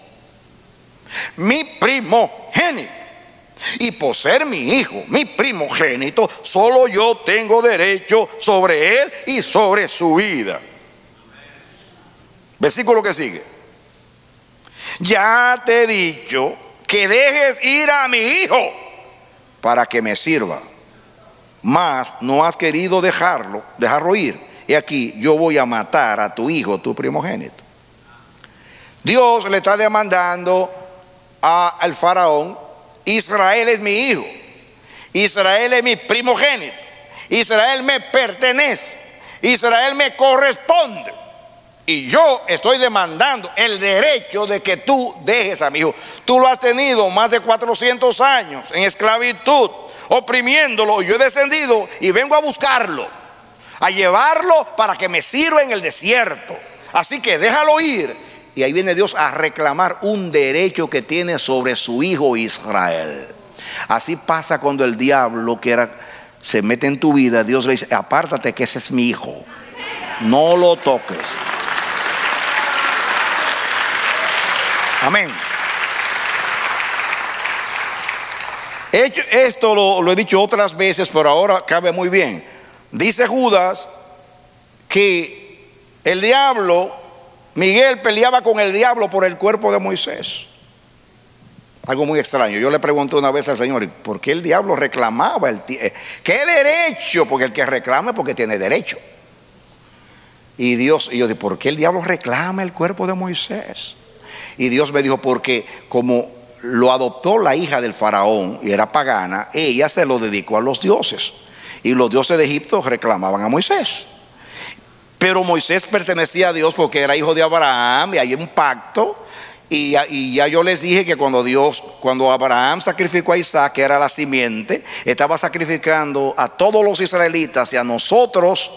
mi primogénito, y por ser mi hijo, mi primogénito, solo yo tengo derecho sobre él y sobre su vida. Versículo que sigue. Ya te he dicho que dejes ir a mi hijo para que me sirva, mas no has querido dejarlo ir. Y aquí yo voy a matar a tu hijo, tu primogénito. Dios le está demandando al faraón, Israel es mi hijo, Israel es mi primogénito, Israel me pertenece, Israel me corresponde. Y yo estoy demandando el derecho de que tú dejes a mi hijo. Tú lo has tenido más de 400 años en esclavitud, oprimiéndolo. Yo he descendido y vengo a buscarlo, a llevarlo para que me sirva en el desierto. Así que déjalo ir. Y ahí viene Dios a reclamar un derecho que tiene sobre su hijo Israel. Así pasa cuando el diablo se mete en tu vida. Dios le dice, apártate que ese es mi hijo, no lo toques. Amén. Esto lo he dicho otras veces, pero ahora cabe muy bien. Dice Judas que el diablo, Miguel peleaba con el diablo por el cuerpo de Moisés. Algo muy extraño. Yo le pregunté una vez al Señor, ¿por qué el diablo reclamaba qué derecho? Porque el que reclama es porque tiene derecho. Y yo dije, ¿por qué el diablo reclama el cuerpo de Moisés? Y Dios me dijo, porque como lo adoptó la hija del faraón y era pagana, ella se lo dedicó a los dioses. Y los dioses de Egipto reclamaban a Moisés. Pero Moisés pertenecía a Dios porque era hijo de Abraham y hay un pacto. Y ya yo les dije que cuando Abraham sacrificó a Isaac, que era la simiente, estaba sacrificando a todos los israelitas y a nosotros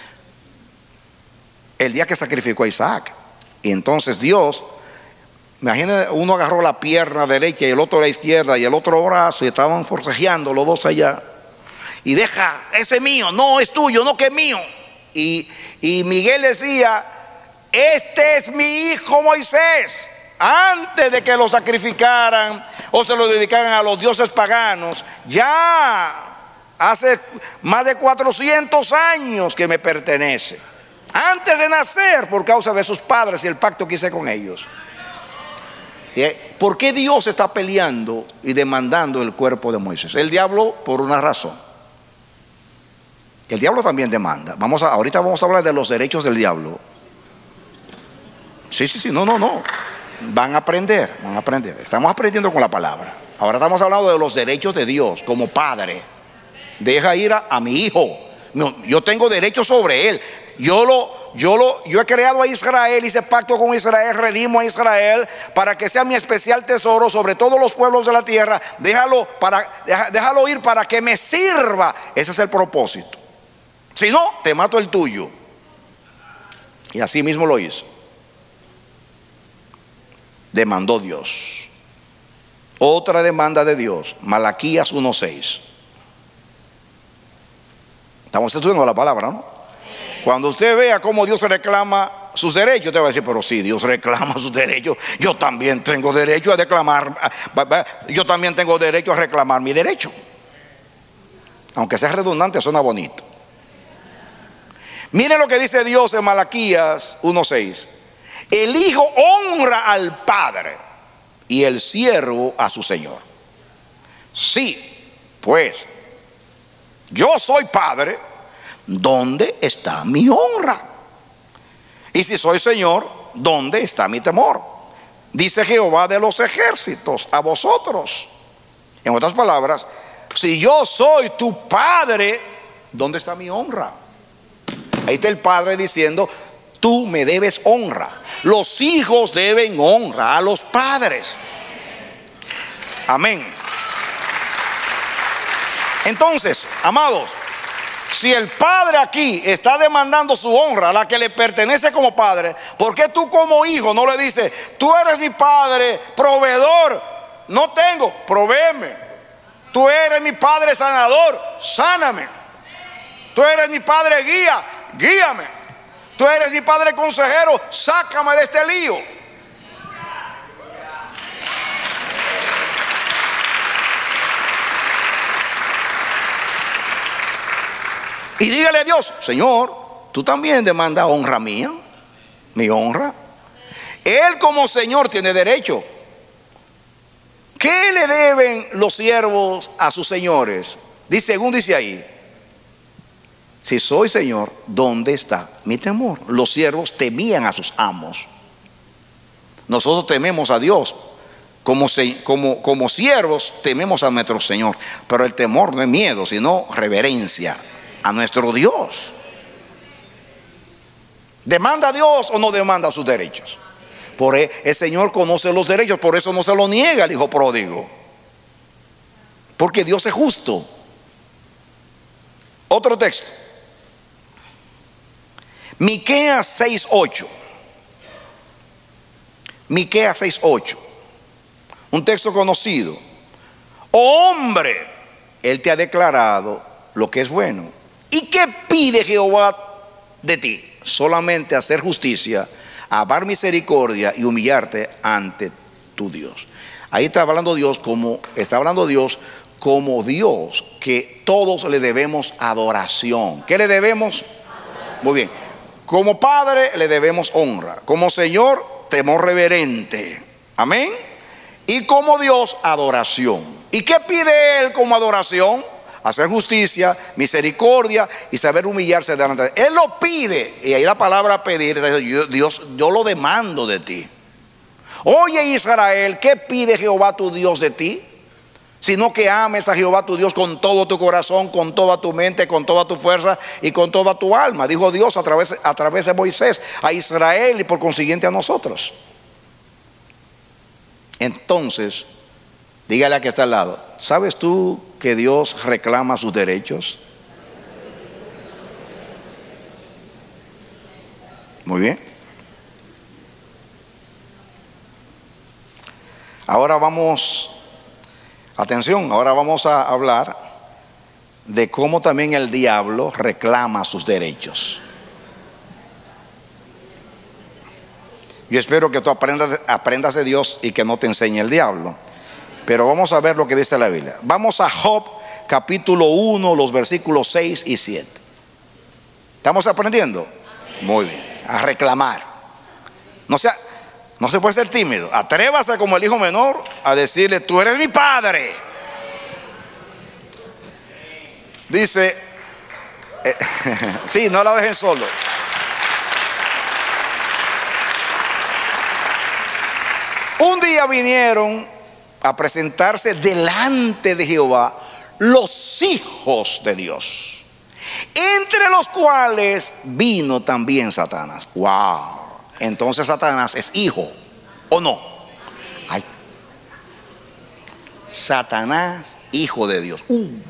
el día que sacrificó a Isaac. Y entonces Dios, imagínense, uno agarró la pierna derecha y el otro la izquierda y el otro brazo y estaban forcejeando los dos allá. Y deja, ese es mío, no es tuyo, no que es mío. Y Miguel decía, este es mi hijo Moisés. Antes de que lo sacrificaran o se lo dedicaran a los dioses paganos, ya hace más de 400 años que me pertenece. Antes de nacer, por causa de sus padres y el pacto que hice con ellos. ¿Por qué Dios está peleando y demandando el cuerpo de Moisés? El diablo, por una razón. El diablo también demanda. Ahorita vamos a hablar de los derechos del diablo. Sí, no. Van a aprender. Estamos aprendiendo con la palabra. Ahora estamos hablando de los derechos de Dios como padre. Deja ir a mi hijo. Yo tengo derechos sobre él. Yo he creado a Israel, hice pacto con Israel, redimo a Israel para que sea mi especial tesoro sobre todos los pueblos de la tierra. Déjalo ir para que me sirva. Ese es el propósito. Si no, te mato el tuyo. Y así mismo lo hizo. Demandó Dios. Otra demanda de Dios, Malaquías 1:6. Estamos estudiando la palabra, ¿no? Cuando usted vea cómo Dios reclama sus derechos, usted va a decir, pero si Dios reclama sus derechos, yo también tengo derecho a reclamar mi derecho. Aunque sea redundante, suena bonito. Mire lo que dice Dios en Malaquías 1:6. El hijo honra al padre y el siervo a su señor. Sí, pues yo soy padre, ¿dónde está mi honra? Y si soy señor, ¿dónde está mi temor? Dice Jehová de los ejércitos a vosotros. En otras palabras, si yo soy tu padre, ¿dónde está mi honra? Ahí está el padre diciendo, Tú me debes honra. Los hijos deben honra a los padres. Amén. Entonces, amados, si el padre aquí está demandando su honra, la que le pertenece como padre, ¿por qué tú como hijo no le dices, tú eres mi padre, proveedor, no tengo, provéeme? Tú eres mi padre sanador, sáname. Tú eres mi padre guía, guíame. Tú eres mi padre consejero, sácame de este lío. Y dígale a Dios, Señor, tú también demandas honra mía, mi honra. Él como Señor tiene derecho. ¿Qué le deben los siervos a sus señores? Según dice ahí, si soy Señor, ¿dónde está mi temor? Los siervos temían a sus amos. Nosotros tememos a Dios. Como siervos tememos a nuestro Señor. Pero el temor no es miedo, sino reverencia a nuestro Dios. ¿Demanda a Dios o no demanda sus derechos? El Señor conoce los derechos, por eso no se lo niega al hijo pródigo, porque Dios es justo. Otro texto, Miqueas 6:8. Miqueas 6:8, un texto conocido. Oh hombre, Él te ha declarado lo que es bueno. ¿Y qué pide Jehová de ti? Solamente hacer justicia, amar misericordia y humillarte ante tu Dios. Ahí está hablando Dios como Dios que todos le debemos adoración. ¿Qué le debemos? Muy bien. Como Padre le debemos honra. Como Señor, temor reverente. Amén. Y como Dios, adoración. ¿Y qué pide Él como adoración? Hacer justicia, misericordia y saber humillarse delante de Él. Él lo pide. Y ahí la palabra pedir, Dios, yo lo demando de ti. Oye Israel, ¿qué pide Jehová tu Dios de ti? Sino que ames a Jehová tu Dios con todo tu corazón, con toda tu mente, con toda tu fuerza y con toda tu alma. Dijo Dios a través de Moisés a Israel y por consiguiente a nosotros. Entonces, dígale a que está al lado, ¿sabes tú que Dios reclama sus derechos? Muy bien. Ahora vamos a hablar de cómo también el diablo reclama sus derechos. Yo espero que tú aprendas de Dios y que no te enseñe el diablo. Pero vamos a ver lo que dice la Biblia. Vamos a Job capítulo 1, los versículos 6 y 7. ¿Estamos aprendiendo? Muy bien. A reclamar. No se puede ser tímido. Atrévase como el hijo menor a decirle, tú eres mi padre. Dice, sí, no la dejen solo. Un día vinieron a presentarse delante de Jehová los hijos de Dios, entre los cuales vino también Satanás. Wow. Entonces Satanás es hijo, ¿o no? Ay. Satanás, hijo de Dios. Usted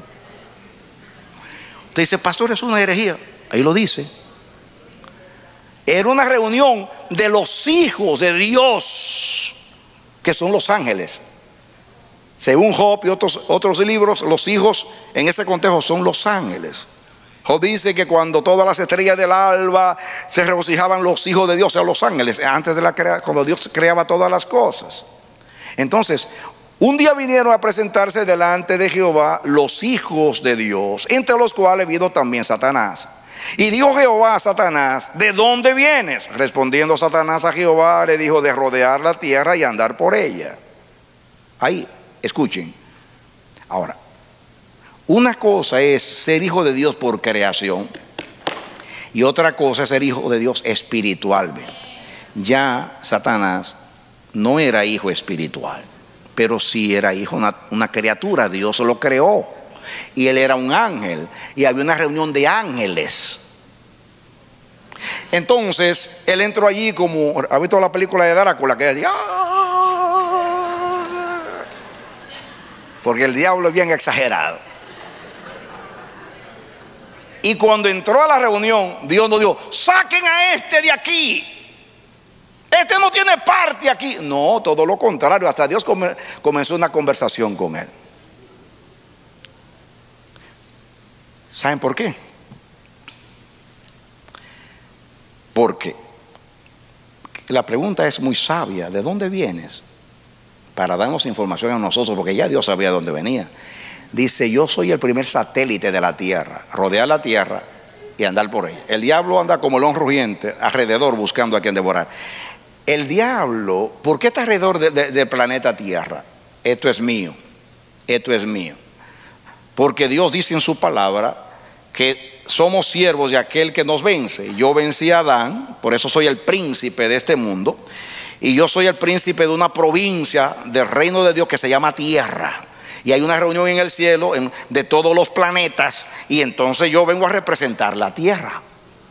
dice, pastor, es una herejía. Ahí lo dice. Era una reunión de los hijos de Dios, que son los ángeles. Según Job y otros libros, los hijos en ese contexto son los ángeles. Job dice que cuando todas las estrellas del alba se regocijaban los hijos de Dios, o sea, los ángeles, antes de cuando Dios creaba todas las cosas. Entonces, un día vinieron a presentarse delante de Jehová los hijos de Dios, entre los cuales vino también Satanás. Y dijo Jehová a Satanás, ¿de dónde vienes? Respondiendo Satanás a Jehová, le dijo, de rodear la tierra y andar por ella. Ahí, escuchen. Ahora, una cosa es ser hijo de Dios por creación y otra cosa es ser hijo de Dios espiritualmente. Ya Satanás no era hijo espiritual, pero sí era hijo, una criatura. Dios lo creó y él era un ángel y había una reunión de ángeles. Entonces él entró allí como, ¿ha visto la película de Drácula? Que decía, porque el diablo es bien exagerado. Y cuando entró a la reunión, Dios nos dijo: saquen a este de aquí, este no tiene parte aquí. No, todo lo contrario, hasta Dios comenzó una conversación con él. ¿Saben por qué? Porque la pregunta es muy sabia: ¿de dónde vienes? Para darnos información a nosotros, porque ya Dios sabía de dónde venía. Dice: yo soy el primer satélite de la tierra, rodear la tierra y andar por ella. El diablo anda como león rugiente alrededor buscando a quien devorar. El diablo, ¿por qué está alrededor del planeta Tierra? Esto es mío, esto es mío. Porque Dios dice en su palabra que somos siervos de aquel que nos vence. Yo vencí a Adán, por eso soy el príncipe de este mundo. Y yo soy el príncipe de una provincia del reino de Dios que se llama Tierra. Y hay una reunión en el cielo de todos los planetas. Y entonces yo vengo a representar la Tierra.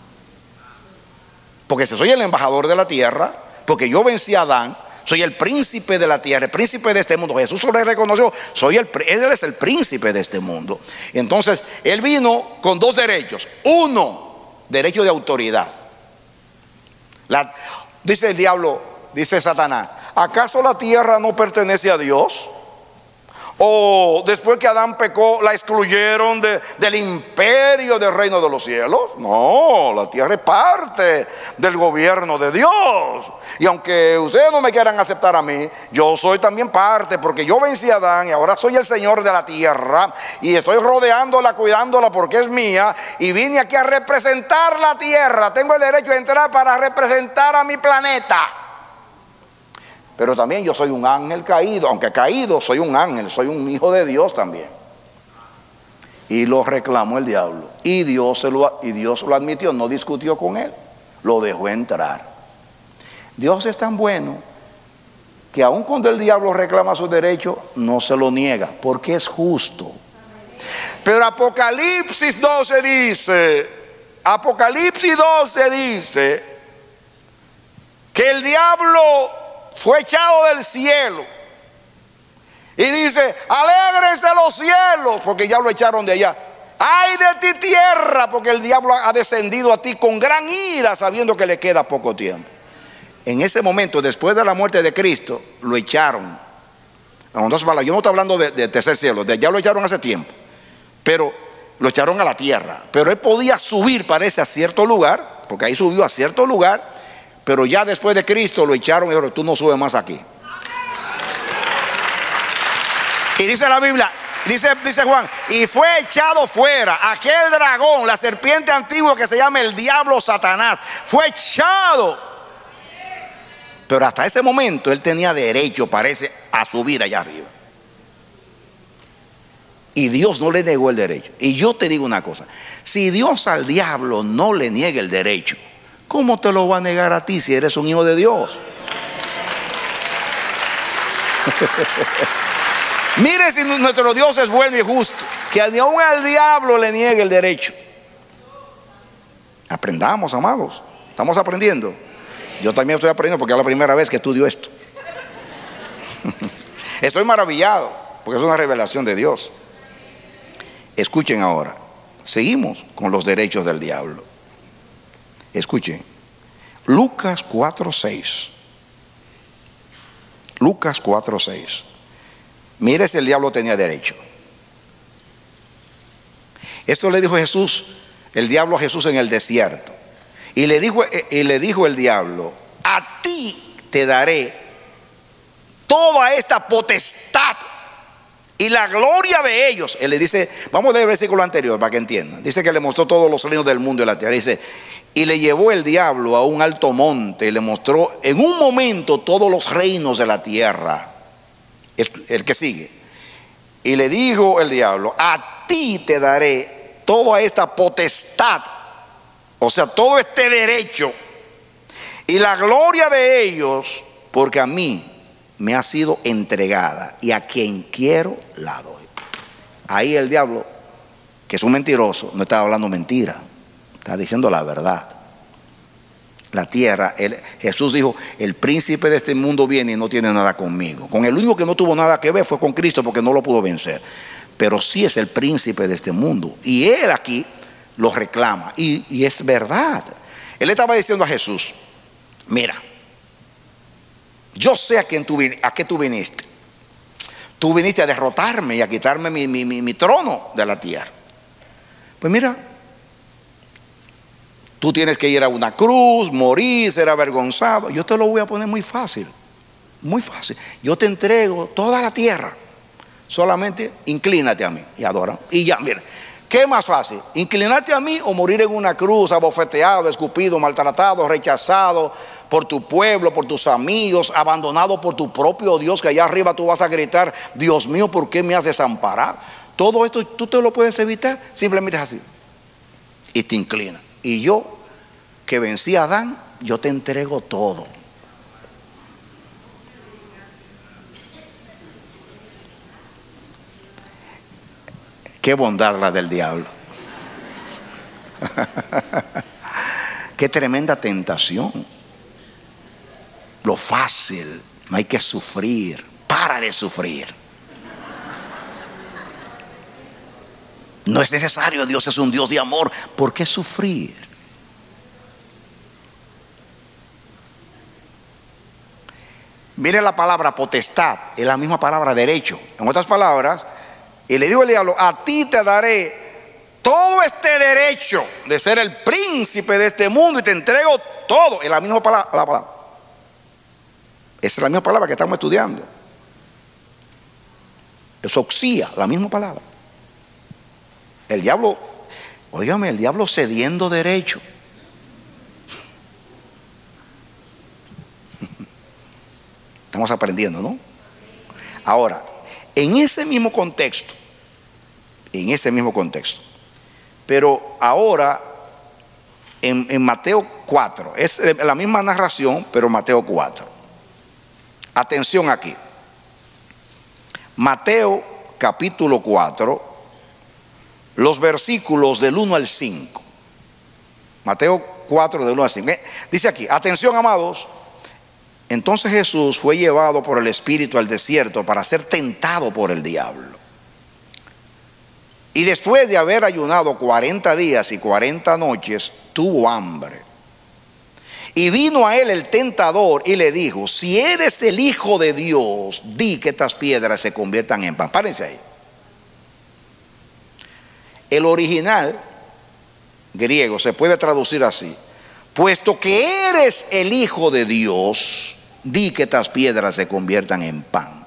Porque si soy el embajador de la Tierra, porque yo vencí a Adán, soy el príncipe de la tierra, el príncipe de este mundo. Jesús lo reconoció, él es el príncipe de este mundo. Entonces él vino con dos derechos. Uno, derecho de autoridad. Dice el diablo, dice Satanás: ¿acaso la tierra no pertenece a Dios? ¿O después que Adán pecó la excluyeron del imperio del reino de los cielos? No, la tierra es parte del gobierno de Dios. Y aunque ustedes no me quieran aceptar a mí, yo soy también parte, porque yo vencí a Adán y ahora soy el Señor de la tierra. Y estoy rodeándola, cuidándola, porque es mía. Y vine aquí a representar la tierra. Tengo el derecho de entrar para representar a mi planeta. Pero también yo soy un ángel caído. Aunque caído, soy un ángel, soy un hijo de Dios también. Y lo reclamó el diablo. Y Dios lo admitió, no discutió con él, lo dejó entrar. Dios es tan bueno que aun cuando el diablo reclama su derecho, no se lo niega, porque es justo. Pero Apocalipsis 12 dice que el diablo fue echado del cielo. Y dice: alégrense los cielos, porque ya lo echaron de allá. Ay de ti tierra, porque el diablo ha descendido a ti con gran ira, sabiendo que le queda poco tiempo. En ese momento, después de la muerte de Cristo, lo echaron. Entonces, yo no estoy hablando de tercer cielo, de allá lo echaron hace tiempo, pero lo echaron a la tierra. Pero él podía subir, parece, a cierto lugar, porque ahí subió a cierto lugar. Pero ya después de Cristo lo echaron y dijeron: tú no subes más aquí. Y dice la Biblia, dice Juan: y fue echado fuera aquel dragón, la serpiente antigua que se llama el diablo, Satanás. Fue echado. Pero hasta ese momento él tenía derecho, parece, a subir allá arriba. Y Dios no le negó el derecho. Y yo te digo una cosa: si Dios al diablo no le niega el derecho, ¿cómo te lo va a negar a ti si eres un hijo de Dios? Mire si nuestro Dios es bueno y justo, que ni aún al diablo le niegue el derecho. Aprendamos, amados. Estamos aprendiendo. Yo también estoy aprendiendo, porque es la primera vez que estudio esto. Estoy maravillado, porque es una revelación de Dios. Escuchen ahora. Seguimos con los derechos del diablo. Escuchen, Lucas 4:6. Lucas 4:6. Mire si el diablo tenía derecho. Esto le dijo Jesús, el diablo a Jesús en el desierto. Y le dijo el diablo: a ti te daré toda esta potestad y la gloria de ellos. Él le dice, vamos a leer el versículo anterior para que entiendan. Dice que le mostró todos los reinos del mundo y la tierra. Dice: y le llevó el diablo a un alto monte y le mostró en un momento todos los reinos de la tierra. El que sigue. Y le dijo el diablo: a ti te daré toda esta potestad, o sea, todo este derecho y la gloria de ellos, porque a mí me ha sido entregada y a quien quiero la doy. Ahí el diablo, que es un mentiroso, no está hablando mentira, está diciendo la verdad. La tierra, Jesús dijo, el príncipe de este mundo viene y no tiene nada conmigo. Con el único que no tuvo nada que ver fue con Cristo, porque no lo pudo vencer. Pero sí es el príncipe de este mundo. Y él aquí lo reclama. Y es verdad. Él estaba diciendo a Jesús, mira, yo sé a qué tú viniste. Tú viniste a derrotarme y a quitarme mi trono de la tierra. Pues mira, tú tienes que ir a una cruz, morir, ser avergonzado. Yo te lo voy a poner muy fácil, muy fácil. Yo te entrego toda la tierra. Solamente inclínate a mí y adora. Y ya, mira, ¿qué es más fácil? ¿Inclinarte a mí o morir en una cruz, abofeteado, escupido, maltratado, rechazado por tu pueblo, por tus amigos, abandonado por tu propio Dios, que allá arriba tú vas a gritar, Dios mío, ¿por qué me has desamparado? Todo esto tú te lo puedes evitar, simplemente es así. Y te inclinas. Y yo, que vencí a Adán, yo te entrego todo. Qué bondad la del diablo. Qué tremenda tentación. Lo fácil, no hay que sufrir. Para de sufrir. No es necesario, Dios es un Dios de amor. ¿Por qué sufrir? Mire la palabra potestad, es la misma palabra derecho. En otras palabras, y le digo al diablo, a ti te daré todo este derecho de ser el príncipe de este mundo y te entrego todo. Es la misma palabra. Esa es la misma palabra que estamos estudiando. Es oxía, la misma palabra. El diablo, óigame, el diablo cediendo derecho. Estamos aprendiendo, ¿no? Ahora, en ese mismo contexto, pero ahora en Mateo 4, es la misma narración, pero Mateo 4. Atención aquí. Mateo capítulo 4, los versículos del 1 al 5. Mateo 4 del 1 al 5. Dice aquí, atención amados. Entonces Jesús fue llevado por el Espíritu al desierto para ser tentado por el diablo. Y después de haber ayunado 40 días y 40 noches, tuvo hambre. Y vino a él el tentador y le dijo, si eres el Hijo de Dios, di que estas piedras se conviertan en pan. Párense ahí. El original griego se puede traducir así: puesto que eres el Hijo de Dios, di que estas piedras se conviertan en pan.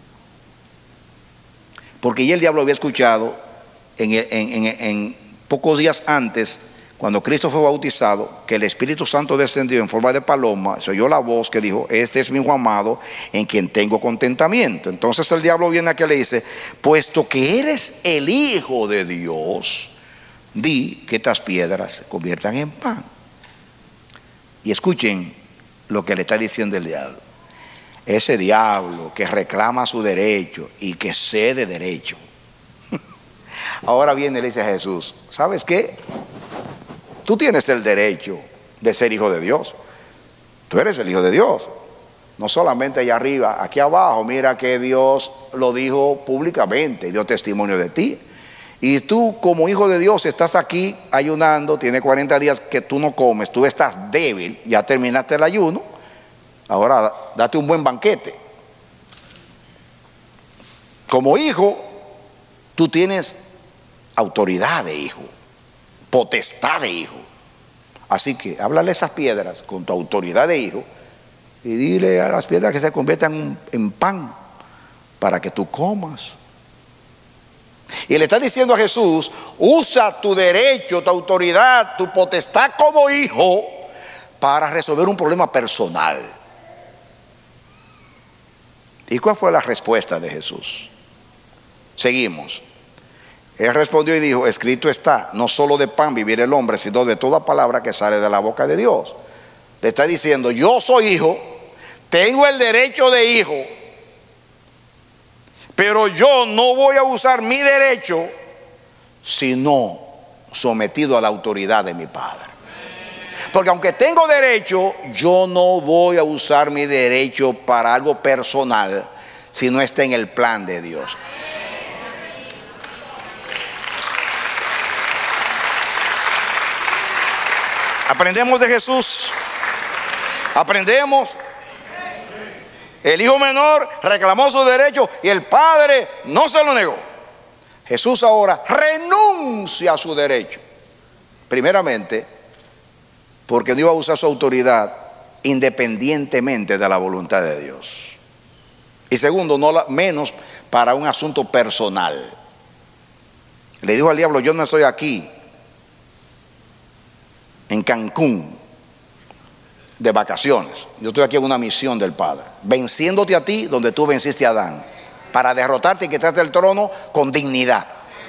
Porque ya el diablo había escuchado en pocos días antes, cuando Cristo fue bautizado, que el Espíritu Santo descendió en forma de paloma. Se oyó la voz que dijo, este es mi hijo amado en quien tengo contentamiento. Entonces el diablo viene aquí y le dice, puesto que eres el Hijo de Dios, di que estas piedras se conviertan en pan. Y escuchen lo que le está diciendo el diablo. Ese diablo que reclama su derecho y que cede derecho. Ahora viene y le dice a Jesús, ¿sabes qué? Tú tienes el derecho de ser hijo de Dios. Tú eres el Hijo de Dios. No solamente allá arriba, aquí abajo, mira que Dios lo dijo públicamente, dio testimonio de ti. Y tú como hijo de Dios estás aquí ayunando, tiene 40 días que tú no comes, tú estás débil, ya terminaste el ayuno, ahora date un buen banquete. Como hijo, tú tienes autoridad de hijo, potestad de hijo. Así que háblale a esas piedras con tu autoridad de hijo y dile a las piedras que se conviertan en pan para que tú comas. Y le está diciendo a Jesús, usa tu derecho, tu autoridad, tu potestad como hijo para resolver un problema personal. ¿Y cuál fue la respuesta de Jesús? Seguimos. Él respondió y dijo, escrito está, no solo de pan vivirá el hombre, sino de toda palabra que sale de la boca de Dios. Le está diciendo, yo soy hijo, tengo el derecho de hijo, pero yo no voy a usar mi derecho sino sometido a la autoridad de mi Padre. Porque aunque tengo derecho, yo no voy a usar mi derecho para algo personal si no está en el plan de Dios. Aprendemos de Jesús. Aprendemos. El hijo menor reclamó su derecho y el padre no se lo negó. Jesús ahora renuncia a su derecho. Primeramente, porque no iba a usar su autoridad independientemente de la voluntad de Dios. Y segundo, menos para un asunto personal. Le dijo al diablo: yo no estoy aquí en Cancún de vacaciones, yo estoy aquí en una misión del Padre, venciéndote a ti donde tú venciste a Adán, para derrotarte y quitarte el trono con dignidad.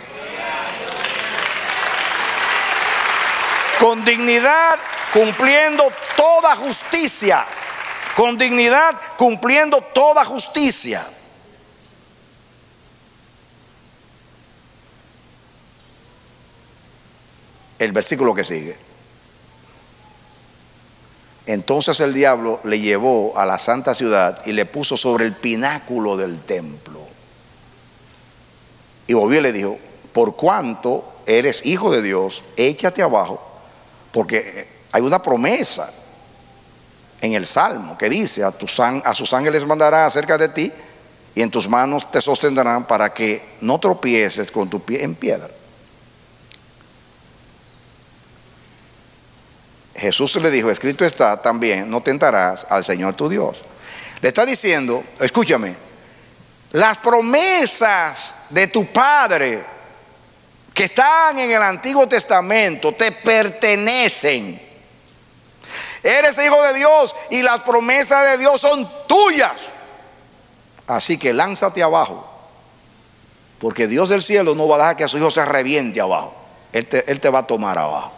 Con dignidad, cumpliendo toda justicia. Con dignidad, cumpliendo toda justicia. El versículo que sigue. Entonces el diablo le llevó a la santa ciudad y le puso sobre el pináculo del templo. Y volvió y le dijo: por cuanto eres hijo de Dios, échate abajo, porque hay una promesa en el Salmo que dice: a sus ángeles mandará acerca de ti y en tus manos te sostendrán para que no tropieces con tu pie en piedra. Jesús le dijo: escrito está también, no tentarás al Señor tu Dios. Le está diciendo, escúchame, las promesas de tu Padre que están en el Antiguo Testamento te pertenecen. Eres hijo de Dios y las promesas de Dios son tuyas. Así que lánzate abajo, porque Dios del cielo no va a dejar que a su hijo se reviente abajo. Él te va a tomar abajo.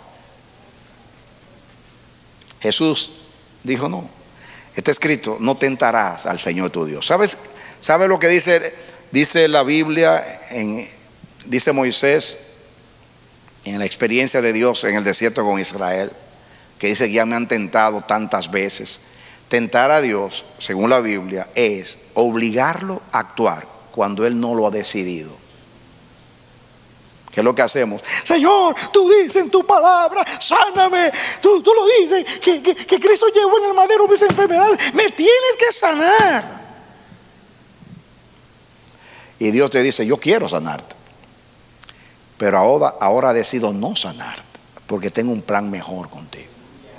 Jesús dijo: no, está escrito, no tentarás al Señor tu Dios. ¿Sabes lo que dice la Biblia? Dice Moisés en la experiencia de Dios en el desierto con Israel, que dice que ya me han tentado tantas veces. Tentar a Dios, según la Biblia, es obligarlo a actuar cuando Él no lo ha decidido. ¿Qué es lo que hacemos? Señor, tú dices en tu palabra, sáname. Tú lo dices, que Cristo llevó en el madero mis enfermedades. Me tienes que sanar. Y Dios te dice: yo quiero sanarte, pero ahora decido no sanarte, porque tengo un plan mejor contigo.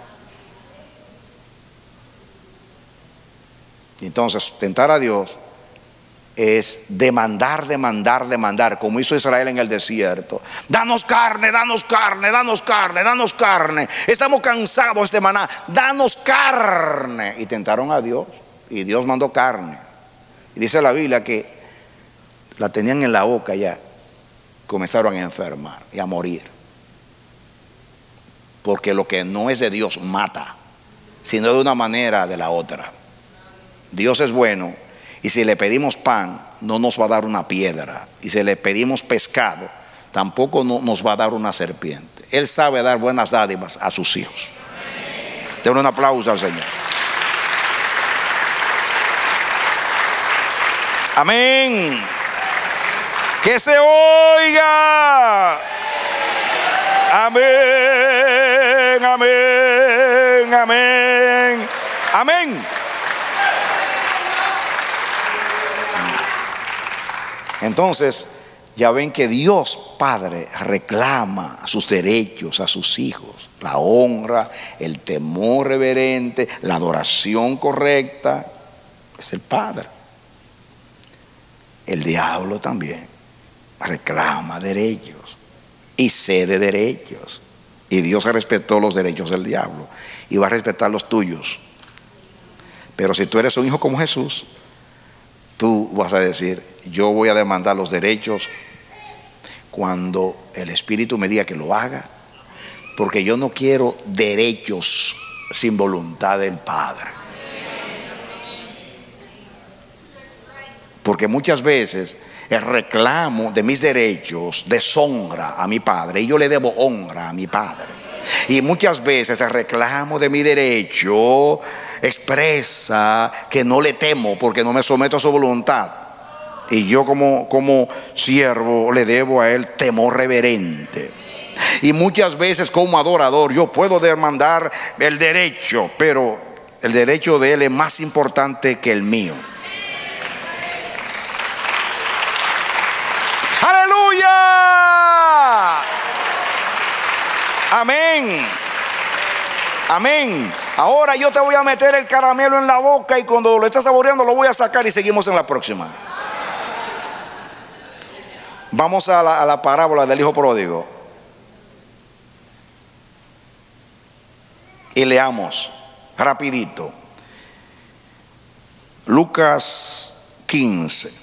Entonces, tentar a Dios es demandar, como hizo Israel en el desierto. Danos carne, danos carne, danos carne, danos carne. Estamos cansados de maná, danos carne. Y tentaron a Dios, y Dios mandó carne. Y dice la Biblia que la tenían en la boca ya. Comenzaron a enfermar y a morir. Porque lo que no es de Dios mata, sino de una manera de la otra. Dios es bueno. Y si le pedimos pan, no nos va a dar una piedra. Y si le pedimos pescado, tampoco nos va a dar una serpiente. Él sabe dar buenas dádivas a sus hijos. Denle un aplauso al Señor. Amén. Que se oiga. Amén, amén, amén, amén. Entonces, ya ven que Dios Padre reclama sus derechos a sus hijos: la honra, el temor reverente, la adoración correcta. Es el Padre. El diablo también reclama derechos y cede derechos. Y Dios respetó los derechos del diablo y va a respetar los tuyos. Pero si tú eres un hijo como Jesús, tú vas a decir: yo voy a demandar los derechos cuando el Espíritu me diga que lo haga, porque yo no quiero derechos sin voluntad del Padre. Porque muchas veces el reclamo de mis derechos deshonra a mi Padre, y yo le debo honra a mi Padre. Y muchas veces el reclamo de mi derecho expresa que no le temo porque no me someto a su voluntad. Y yo como siervo le debo a Él temor reverente. Y muchas veces como adorador yo puedo demandar el derecho, pero el derecho de Él es más importante que el mío. ¡Aleluya! Amén. Amén. Ahora yo te voy a meter el caramelo en la boca y cuando lo estés saboreando lo voy a sacar y seguimos en la próxima. Vamos a la parábola del hijo pródigo. Y leamos rapidito. Lucas 15.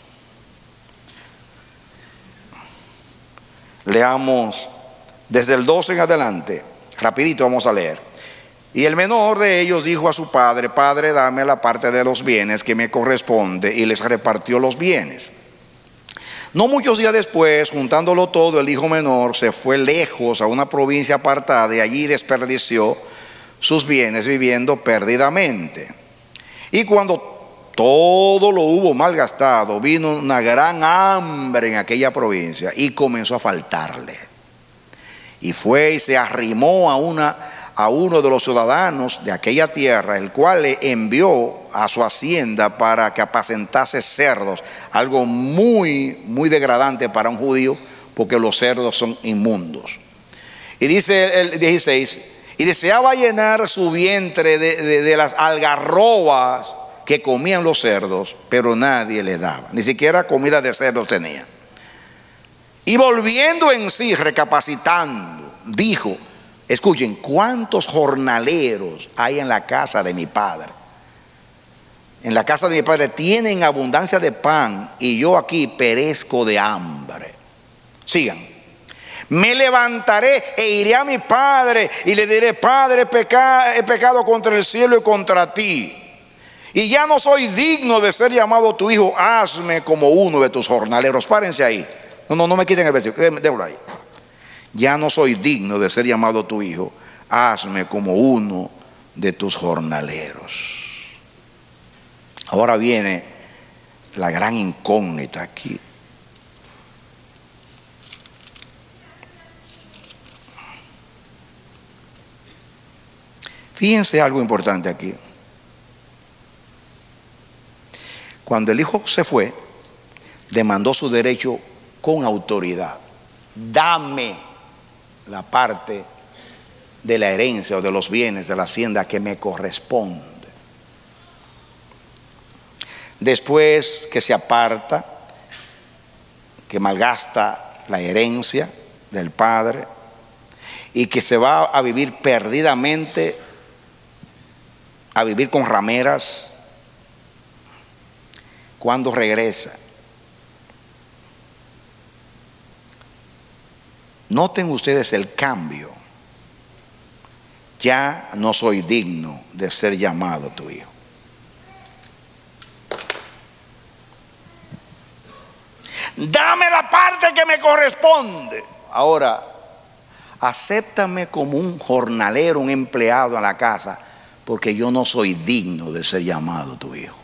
Leamos desde el 12 en adelante. Rapidito vamos a leer. Y el menor de ellos dijo a su padre: Padre, dame la parte de los bienes que me corresponde. Y les repartió los bienes. No muchos días después, juntándolo todo, el hijo menor se fue lejos a una provincia apartada y allí desperdició sus bienes viviendo perdidamente. Y cuando todo lo hubo malgastado, vino una gran hambre en aquella provincia y comenzó a faltarle. Y fue y se arrimó a uno de los ciudadanos de aquella tierra, el cual le envió a su hacienda para que apacentase cerdos, algo muy, muy degradante para un judío, porque los cerdos son inmundos. Y dice el 16, y deseaba llenar su vientre de las algarrobas que comían los cerdos, pero nadie le daba, ni siquiera comida de cerdos tenía. Y volviendo en sí, recapacitando, dijo: escuchen, ¿cuántos jornaleros hay en la casa de mi padre? En la casa de mi padre tienen abundancia de pan y yo aquí perezco de hambre. Sigan. Me levantaré e iré a mi padre y le diré: Padre, he pecado contra el cielo y contra ti, y ya no soy digno de ser llamado tu hijo. Hazme como uno de tus jornaleros. Párense ahí. No me quiten el versículo, déjalo ahí. Ya no soy digno de ser llamado tu hijo. Hazme como uno de tus jornaleros. Ahora viene la gran incógnita aquí. Fíjense algo importante aquí. Cuando el hijo se fue, demandó su derecho con autoridad. Dame la parte de la herencia o de los bienes de la hacienda que me corresponde. Después que se aparta, que malgasta la herencia del padre y que se va a vivir perdidamente, a vivir con rameras, cuando regresa, noten ustedes el cambio. Ya no soy digno de ser llamado tu hijo. Dame la parte que me corresponde. Ahora, acéptame como un jornalero, un empleado en la casa, porque yo no soy digno de ser llamado tu hijo.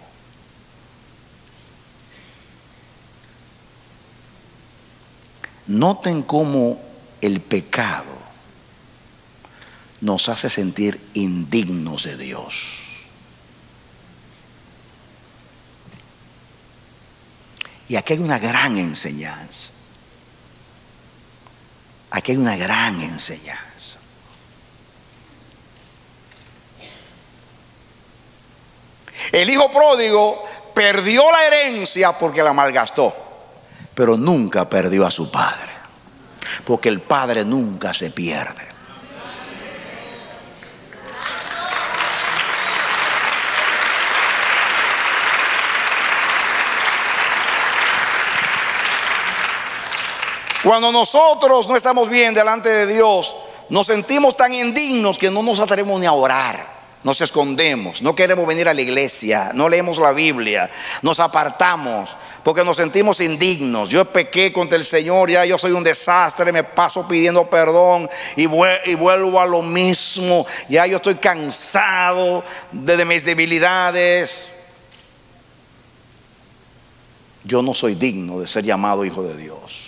Noten cómo el pecado nos hace sentir indignos de Dios. Y aquí hay una gran enseñanza. Aquí hay una gran enseñanza. El hijo pródigo perdió la herencia porque la malgastó, pero nunca perdió a su padre, porque el padre nunca se pierde. Cuando nosotros no estamos bien delante de Dios, nos sentimos tan indignos que no nos atrevemos ni a orar. nos escondemos, no queremos venir a la iglesia, no leemos la Biblia, nos apartamos porque nos sentimos indignos. Yo pequé contra el Señor, ya yo soy un desastre, me paso pidiendo perdón y vuelvo a lo mismo. Ya yo estoy cansado de mis debilidades. Yo no soy digno de ser llamado hijo de Dios.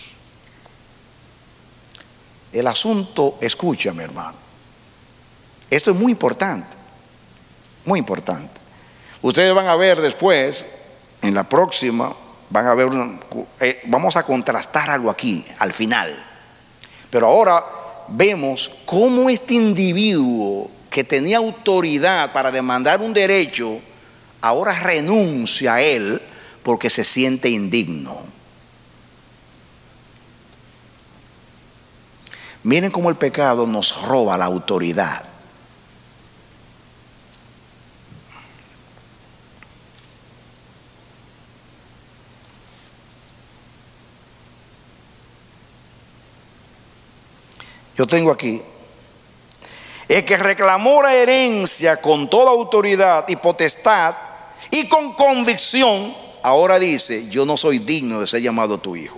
El asunto, escúchame, hermano, esto es muy importante. Muy importante. Ustedes van a ver después, en la próxima, van a ver, vamos a contrastar algo aquí, al final. Pero ahora vemos cómo este individuo que tenía autoridad para demandar un derecho, ahora renuncia a él porque se siente indigno. Miren cómo el pecado nos roba la autoridad. Yo tengo aquí: el que reclamó la herencia con toda autoridad y potestad y con convicción, ahora dice: yo no soy digno de ser llamado tu hijo.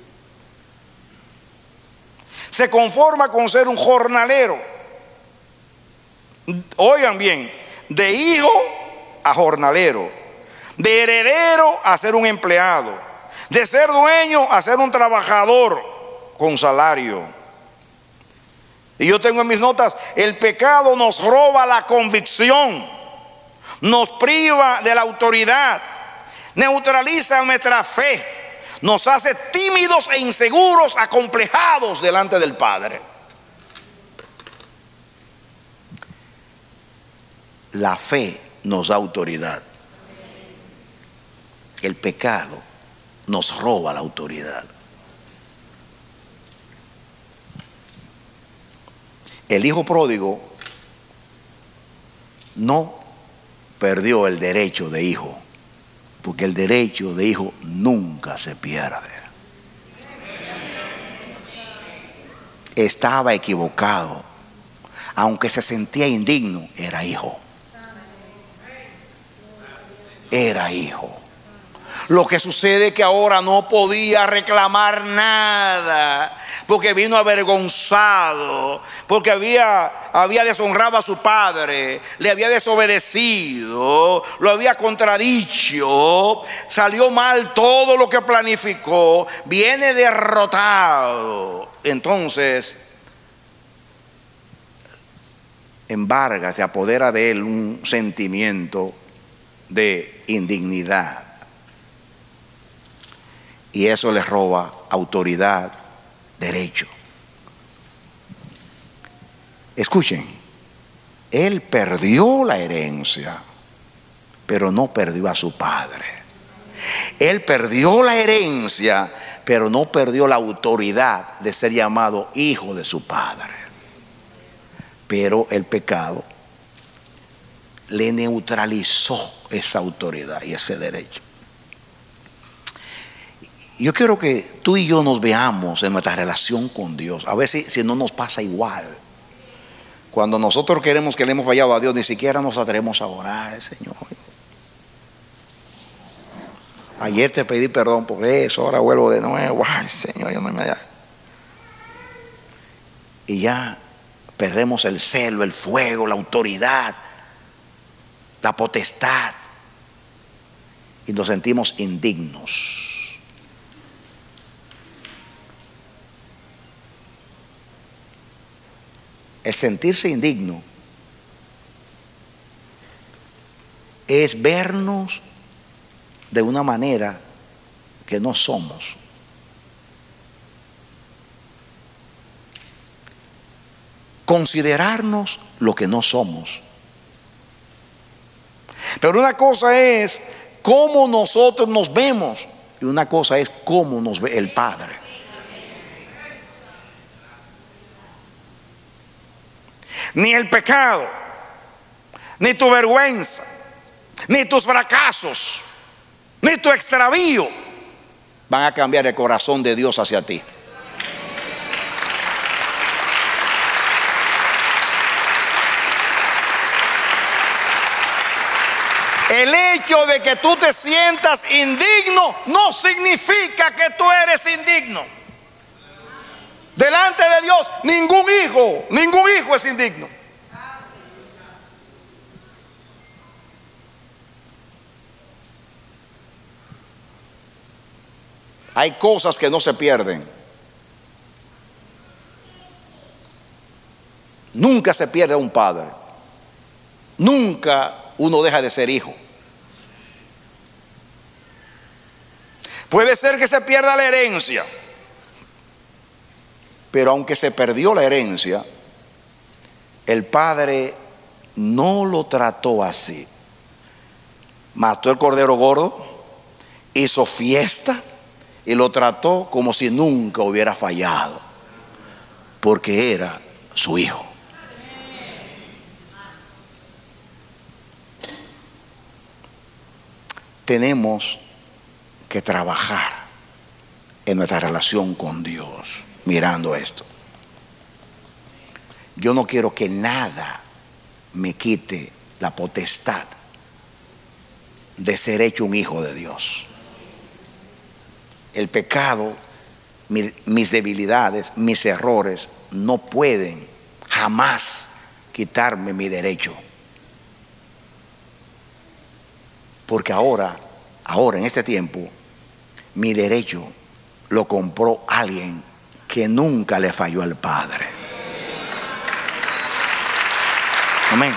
Se conforma con ser un jornalero. Oigan bien, de hijo a jornalero, de heredero a ser un empleado, de ser dueño a ser un trabajador con salario. Y yo tengo en mis notas: el pecado nos roba la convicción, nos priva de la autoridad, neutraliza nuestra fe, nos hace tímidos e inseguros, acomplejados delante del Padre. La fe nos da autoridad. El pecado nos roba la autoridad. El hijo pródigo no perdió el derecho de hijo, porque el derecho de hijo nunca se pierde. Estaba equivocado, aunque se sentía indigno, era hijo. Era hijo. Lo que sucede es que ahora no podía reclamar nada, porque vino avergonzado, porque había deshonrado a su padre, le había desobedecido, lo había contradicho, salió mal todo lo que planificó, viene derrotado. Entonces embarga, se apodera de él un sentimiento de indignidad. Y eso le roba autoridad, derecho. Escuchen, él perdió la herencia, pero no perdió a su padre. Él perdió la herencia, pero no perdió la autoridad de ser llamado hijo de su padre. Pero el pecado le neutralizó esa autoridad y ese derecho. Yo quiero que tú y yo nos veamos en nuestra relación con Dios. A veces si no nos pasa igual. Cuando nosotros queremos que le hemos fallado a Dios, ni siquiera nos atrevemos a orar: Señor, ayer te pedí perdón por eso, ahora vuelvo de nuevo. Ay, Señor, yo no me... Y ya perdemos el celo, el fuego, la autoridad, la potestad, y nos sentimos indignos. El sentirse indigno es vernos de una manera que no somos. Considerarnos lo que no somos. Pero una cosa es cómo nosotros nos vemos y una cosa es cómo nos ve el Padre. Ni el pecado, ni tu vergüenza, ni tus fracasos, ni tu extravío van a cambiar el corazón de Dios hacia ti. hecho de que tú te sientas indigno no significa que tú eres indigno. Delante de Dios, ningún hijo es indigno. Hay cosas que no se pierden. Nunca se pierde a un padre. Nunca uno deja de ser hijo. Puede ser que se pierda la herencia, pero aunque se perdió la herencia, el padre no lo trató así. Mató el cordero gordo, hizo fiesta y lo trató como si nunca hubiera fallado, porque era su hijo. Tenemos que trabajar en nuestra relación con Dios mirando esto. Yo no quiero que nada me quite la potestad de ser hecho un hijo de Dios. El pecado, mis debilidades, mis errores no pueden jamás quitarme mi derecho. Porque ahora en este tiempo, mi derecho lo compró alguien que nunca le falló al Padre. Amén.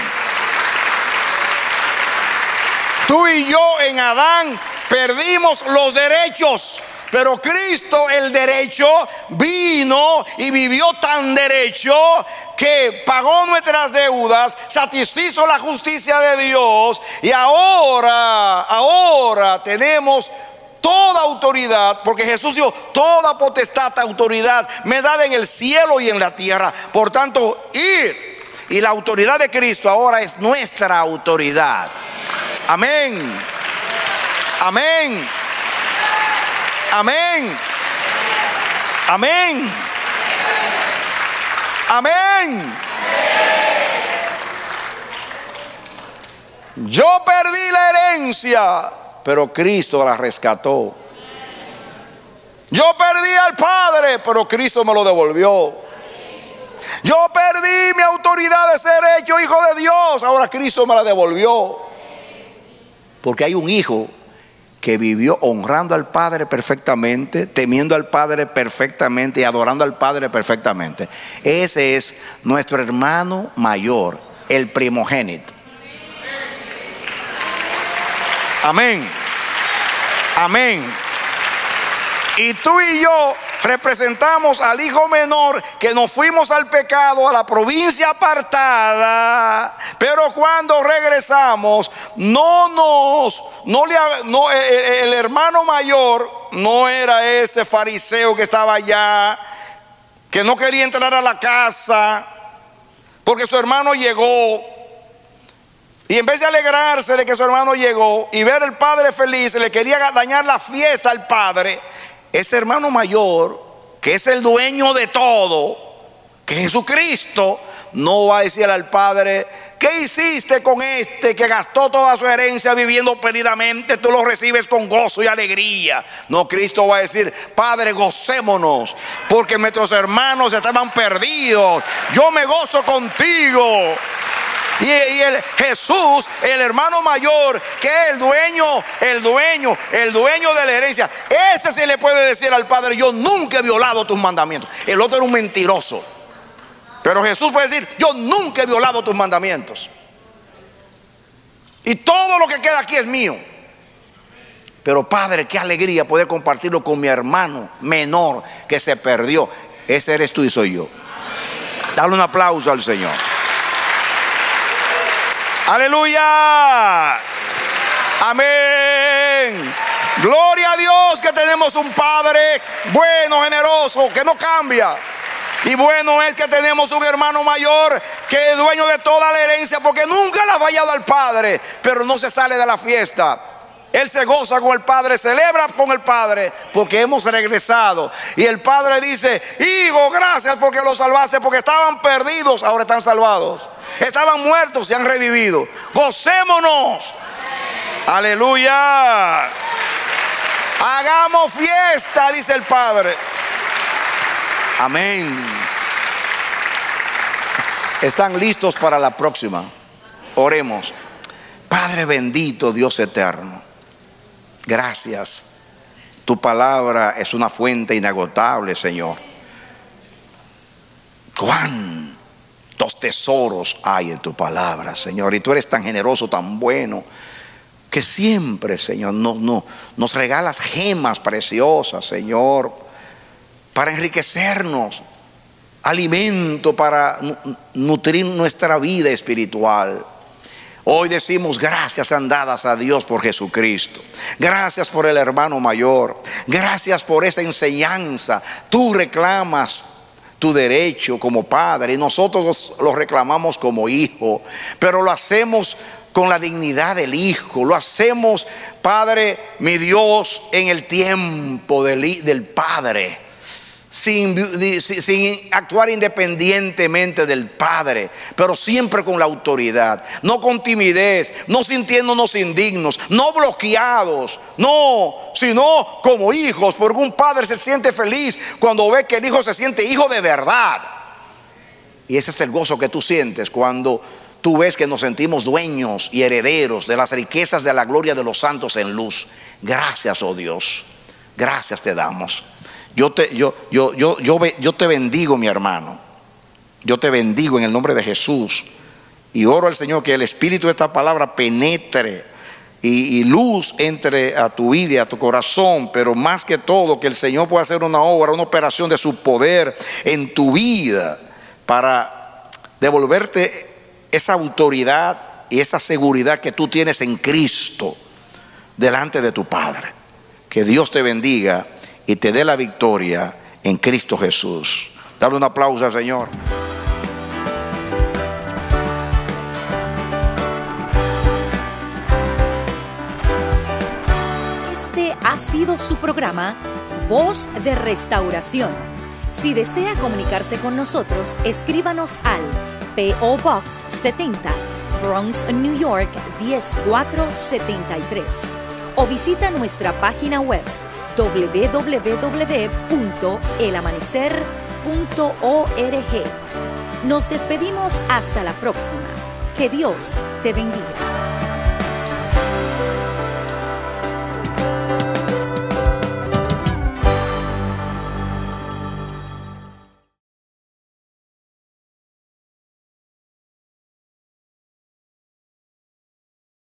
Tú y yo en Adán perdimos los derechos, pero Cristo, el derecho, vino y vivió tan derecho que pagó nuestras deudas, satisfizo la justicia de Dios, y ahora tenemos toda autoridad, porque Jesús dijo: toda potestad, autoridad me da en el cielo y en la tierra. Por tanto, ir, y la autoridad de Cristo ahora es nuestra autoridad. Amén. Amén. Amén. Amén. Amén. Yo perdí la herencia, pero Cristo la rescató. Yo perdí al Padre, pero Cristo me lo devolvió. Yo perdí mi autoridad de ser hecho hijo de Dios, ahora Cristo me la devolvió. Porque hay un hijo que vivió honrando al Padre perfectamente, temiendo al Padre perfectamente y adorando al Padre perfectamente. Ese es nuestro hermano mayor, el primogénito. Amén. Amén. Y tú y yo representamos al hijo menor, que nos fuimos al pecado, a la provincia apartada, pero cuando regresamos el hermano mayor no era ese fariseo que estaba allá, que no quería entrar a la casa porque su hermano llegó, y en vez de alegrarse de que su hermano llegó y ver al padre feliz, le quería dañar la fiesta al padre. Ese hermano mayor, que es el dueño de todo, que Jesucristo, no va a decirle al padre: ¿qué hiciste con este que gastó toda su herencia viviendo perdidamente? Tú lo recibes con gozo y alegría. No, Cristo va a decir: Padre, gocémonos, porque nuestros hermanos estaban perdidos. Yo me gozo contigo. Y Jesús, el hermano mayor, que es el dueño de la herencia, ese se le puede decir al Padre: yo nunca he violado tus mandamientos. El otro era un mentiroso, pero Jesús puede decir: yo nunca he violado tus mandamientos, y todo lo que queda aquí es mío. Pero Padre, qué alegría poder compartirlo con mi hermano menor que se perdió. Ese eres tú y soy yo. Dale un aplauso al Señor. Aleluya. Amén. Gloria a Dios que tenemos un Padre bueno, generoso, que no cambia. Y bueno es que tenemos un hermano mayor que es dueño de toda la herencia, porque nunca le ha fallado al Padre, pero no se sale de la fiesta. Él se goza con el Padre, celebra con el Padre, porque hemos regresado. Y el Padre dice: hijo, gracias porque los salvaste, porque estaban perdidos, ahora están salvados. Estaban muertos y han revivido. Gocémonos. Aleluya. Hagamos fiesta, dice el Padre. Amén. ¿Están listos para la próxima? Oremos. Padre bendito, Dios eterno, gracias. Tu palabra es una fuente inagotable, Señor. ¿Cuántos tesoros hay en tu palabra, Señor? Y tú eres tan generoso, tan bueno, que siempre, Señor, nos regalas gemas preciosas, Señor, para enriquecernos, alimento para nutrir nuestra vida espiritual. Hoy decimos gracias andadas a Dios por Jesucristo. Gracias por el hermano mayor. Gracias por esa enseñanza. Tú reclamas tu derecho como padre y nosotros lo reclamamos como hijo, pero lo hacemos con la dignidad del hijo. Lo hacemos, Padre, mi Dios, en el tiempo del Padre, sin actuar independientemente del Padre, pero siempre con la autoridad, no con timidez, no sintiéndonos indignos, no bloqueados, no, sino como hijos, porque un padre se siente feliz cuando ve que el hijo se siente hijo de verdad. Y ese es el gozo que tú sientes cuando tú ves que nos sentimos dueños y herederos de las riquezas de la gloria de los santos en luz. Gracias, oh Dios, gracias te damos. Yo te bendigo, mi hermano. Yo te bendigo en el nombre de Jesús. Y oro al Señor que el espíritu de esta palabra penetre y luz entre a tu vida y a tu corazón. Pero más que todo, que el Señor pueda hacer una obra, una operación de su poder en tu vida para devolverte esa autoridad y esa seguridad que tú tienes en Cristo delante de tu Padre. Que Dios te bendiga y te dé la victoria en Cristo Jesús. Dale un aplauso al Señor. Este ha sido su programa Voz de Restauración. Si desea comunicarse con nosotros, escríbanos al P.O. Box 70, Bronx, New York 10473, o visita nuestra página web www.elamanecer.org. Nos despedimos hasta la próxima. Que Dios te bendiga.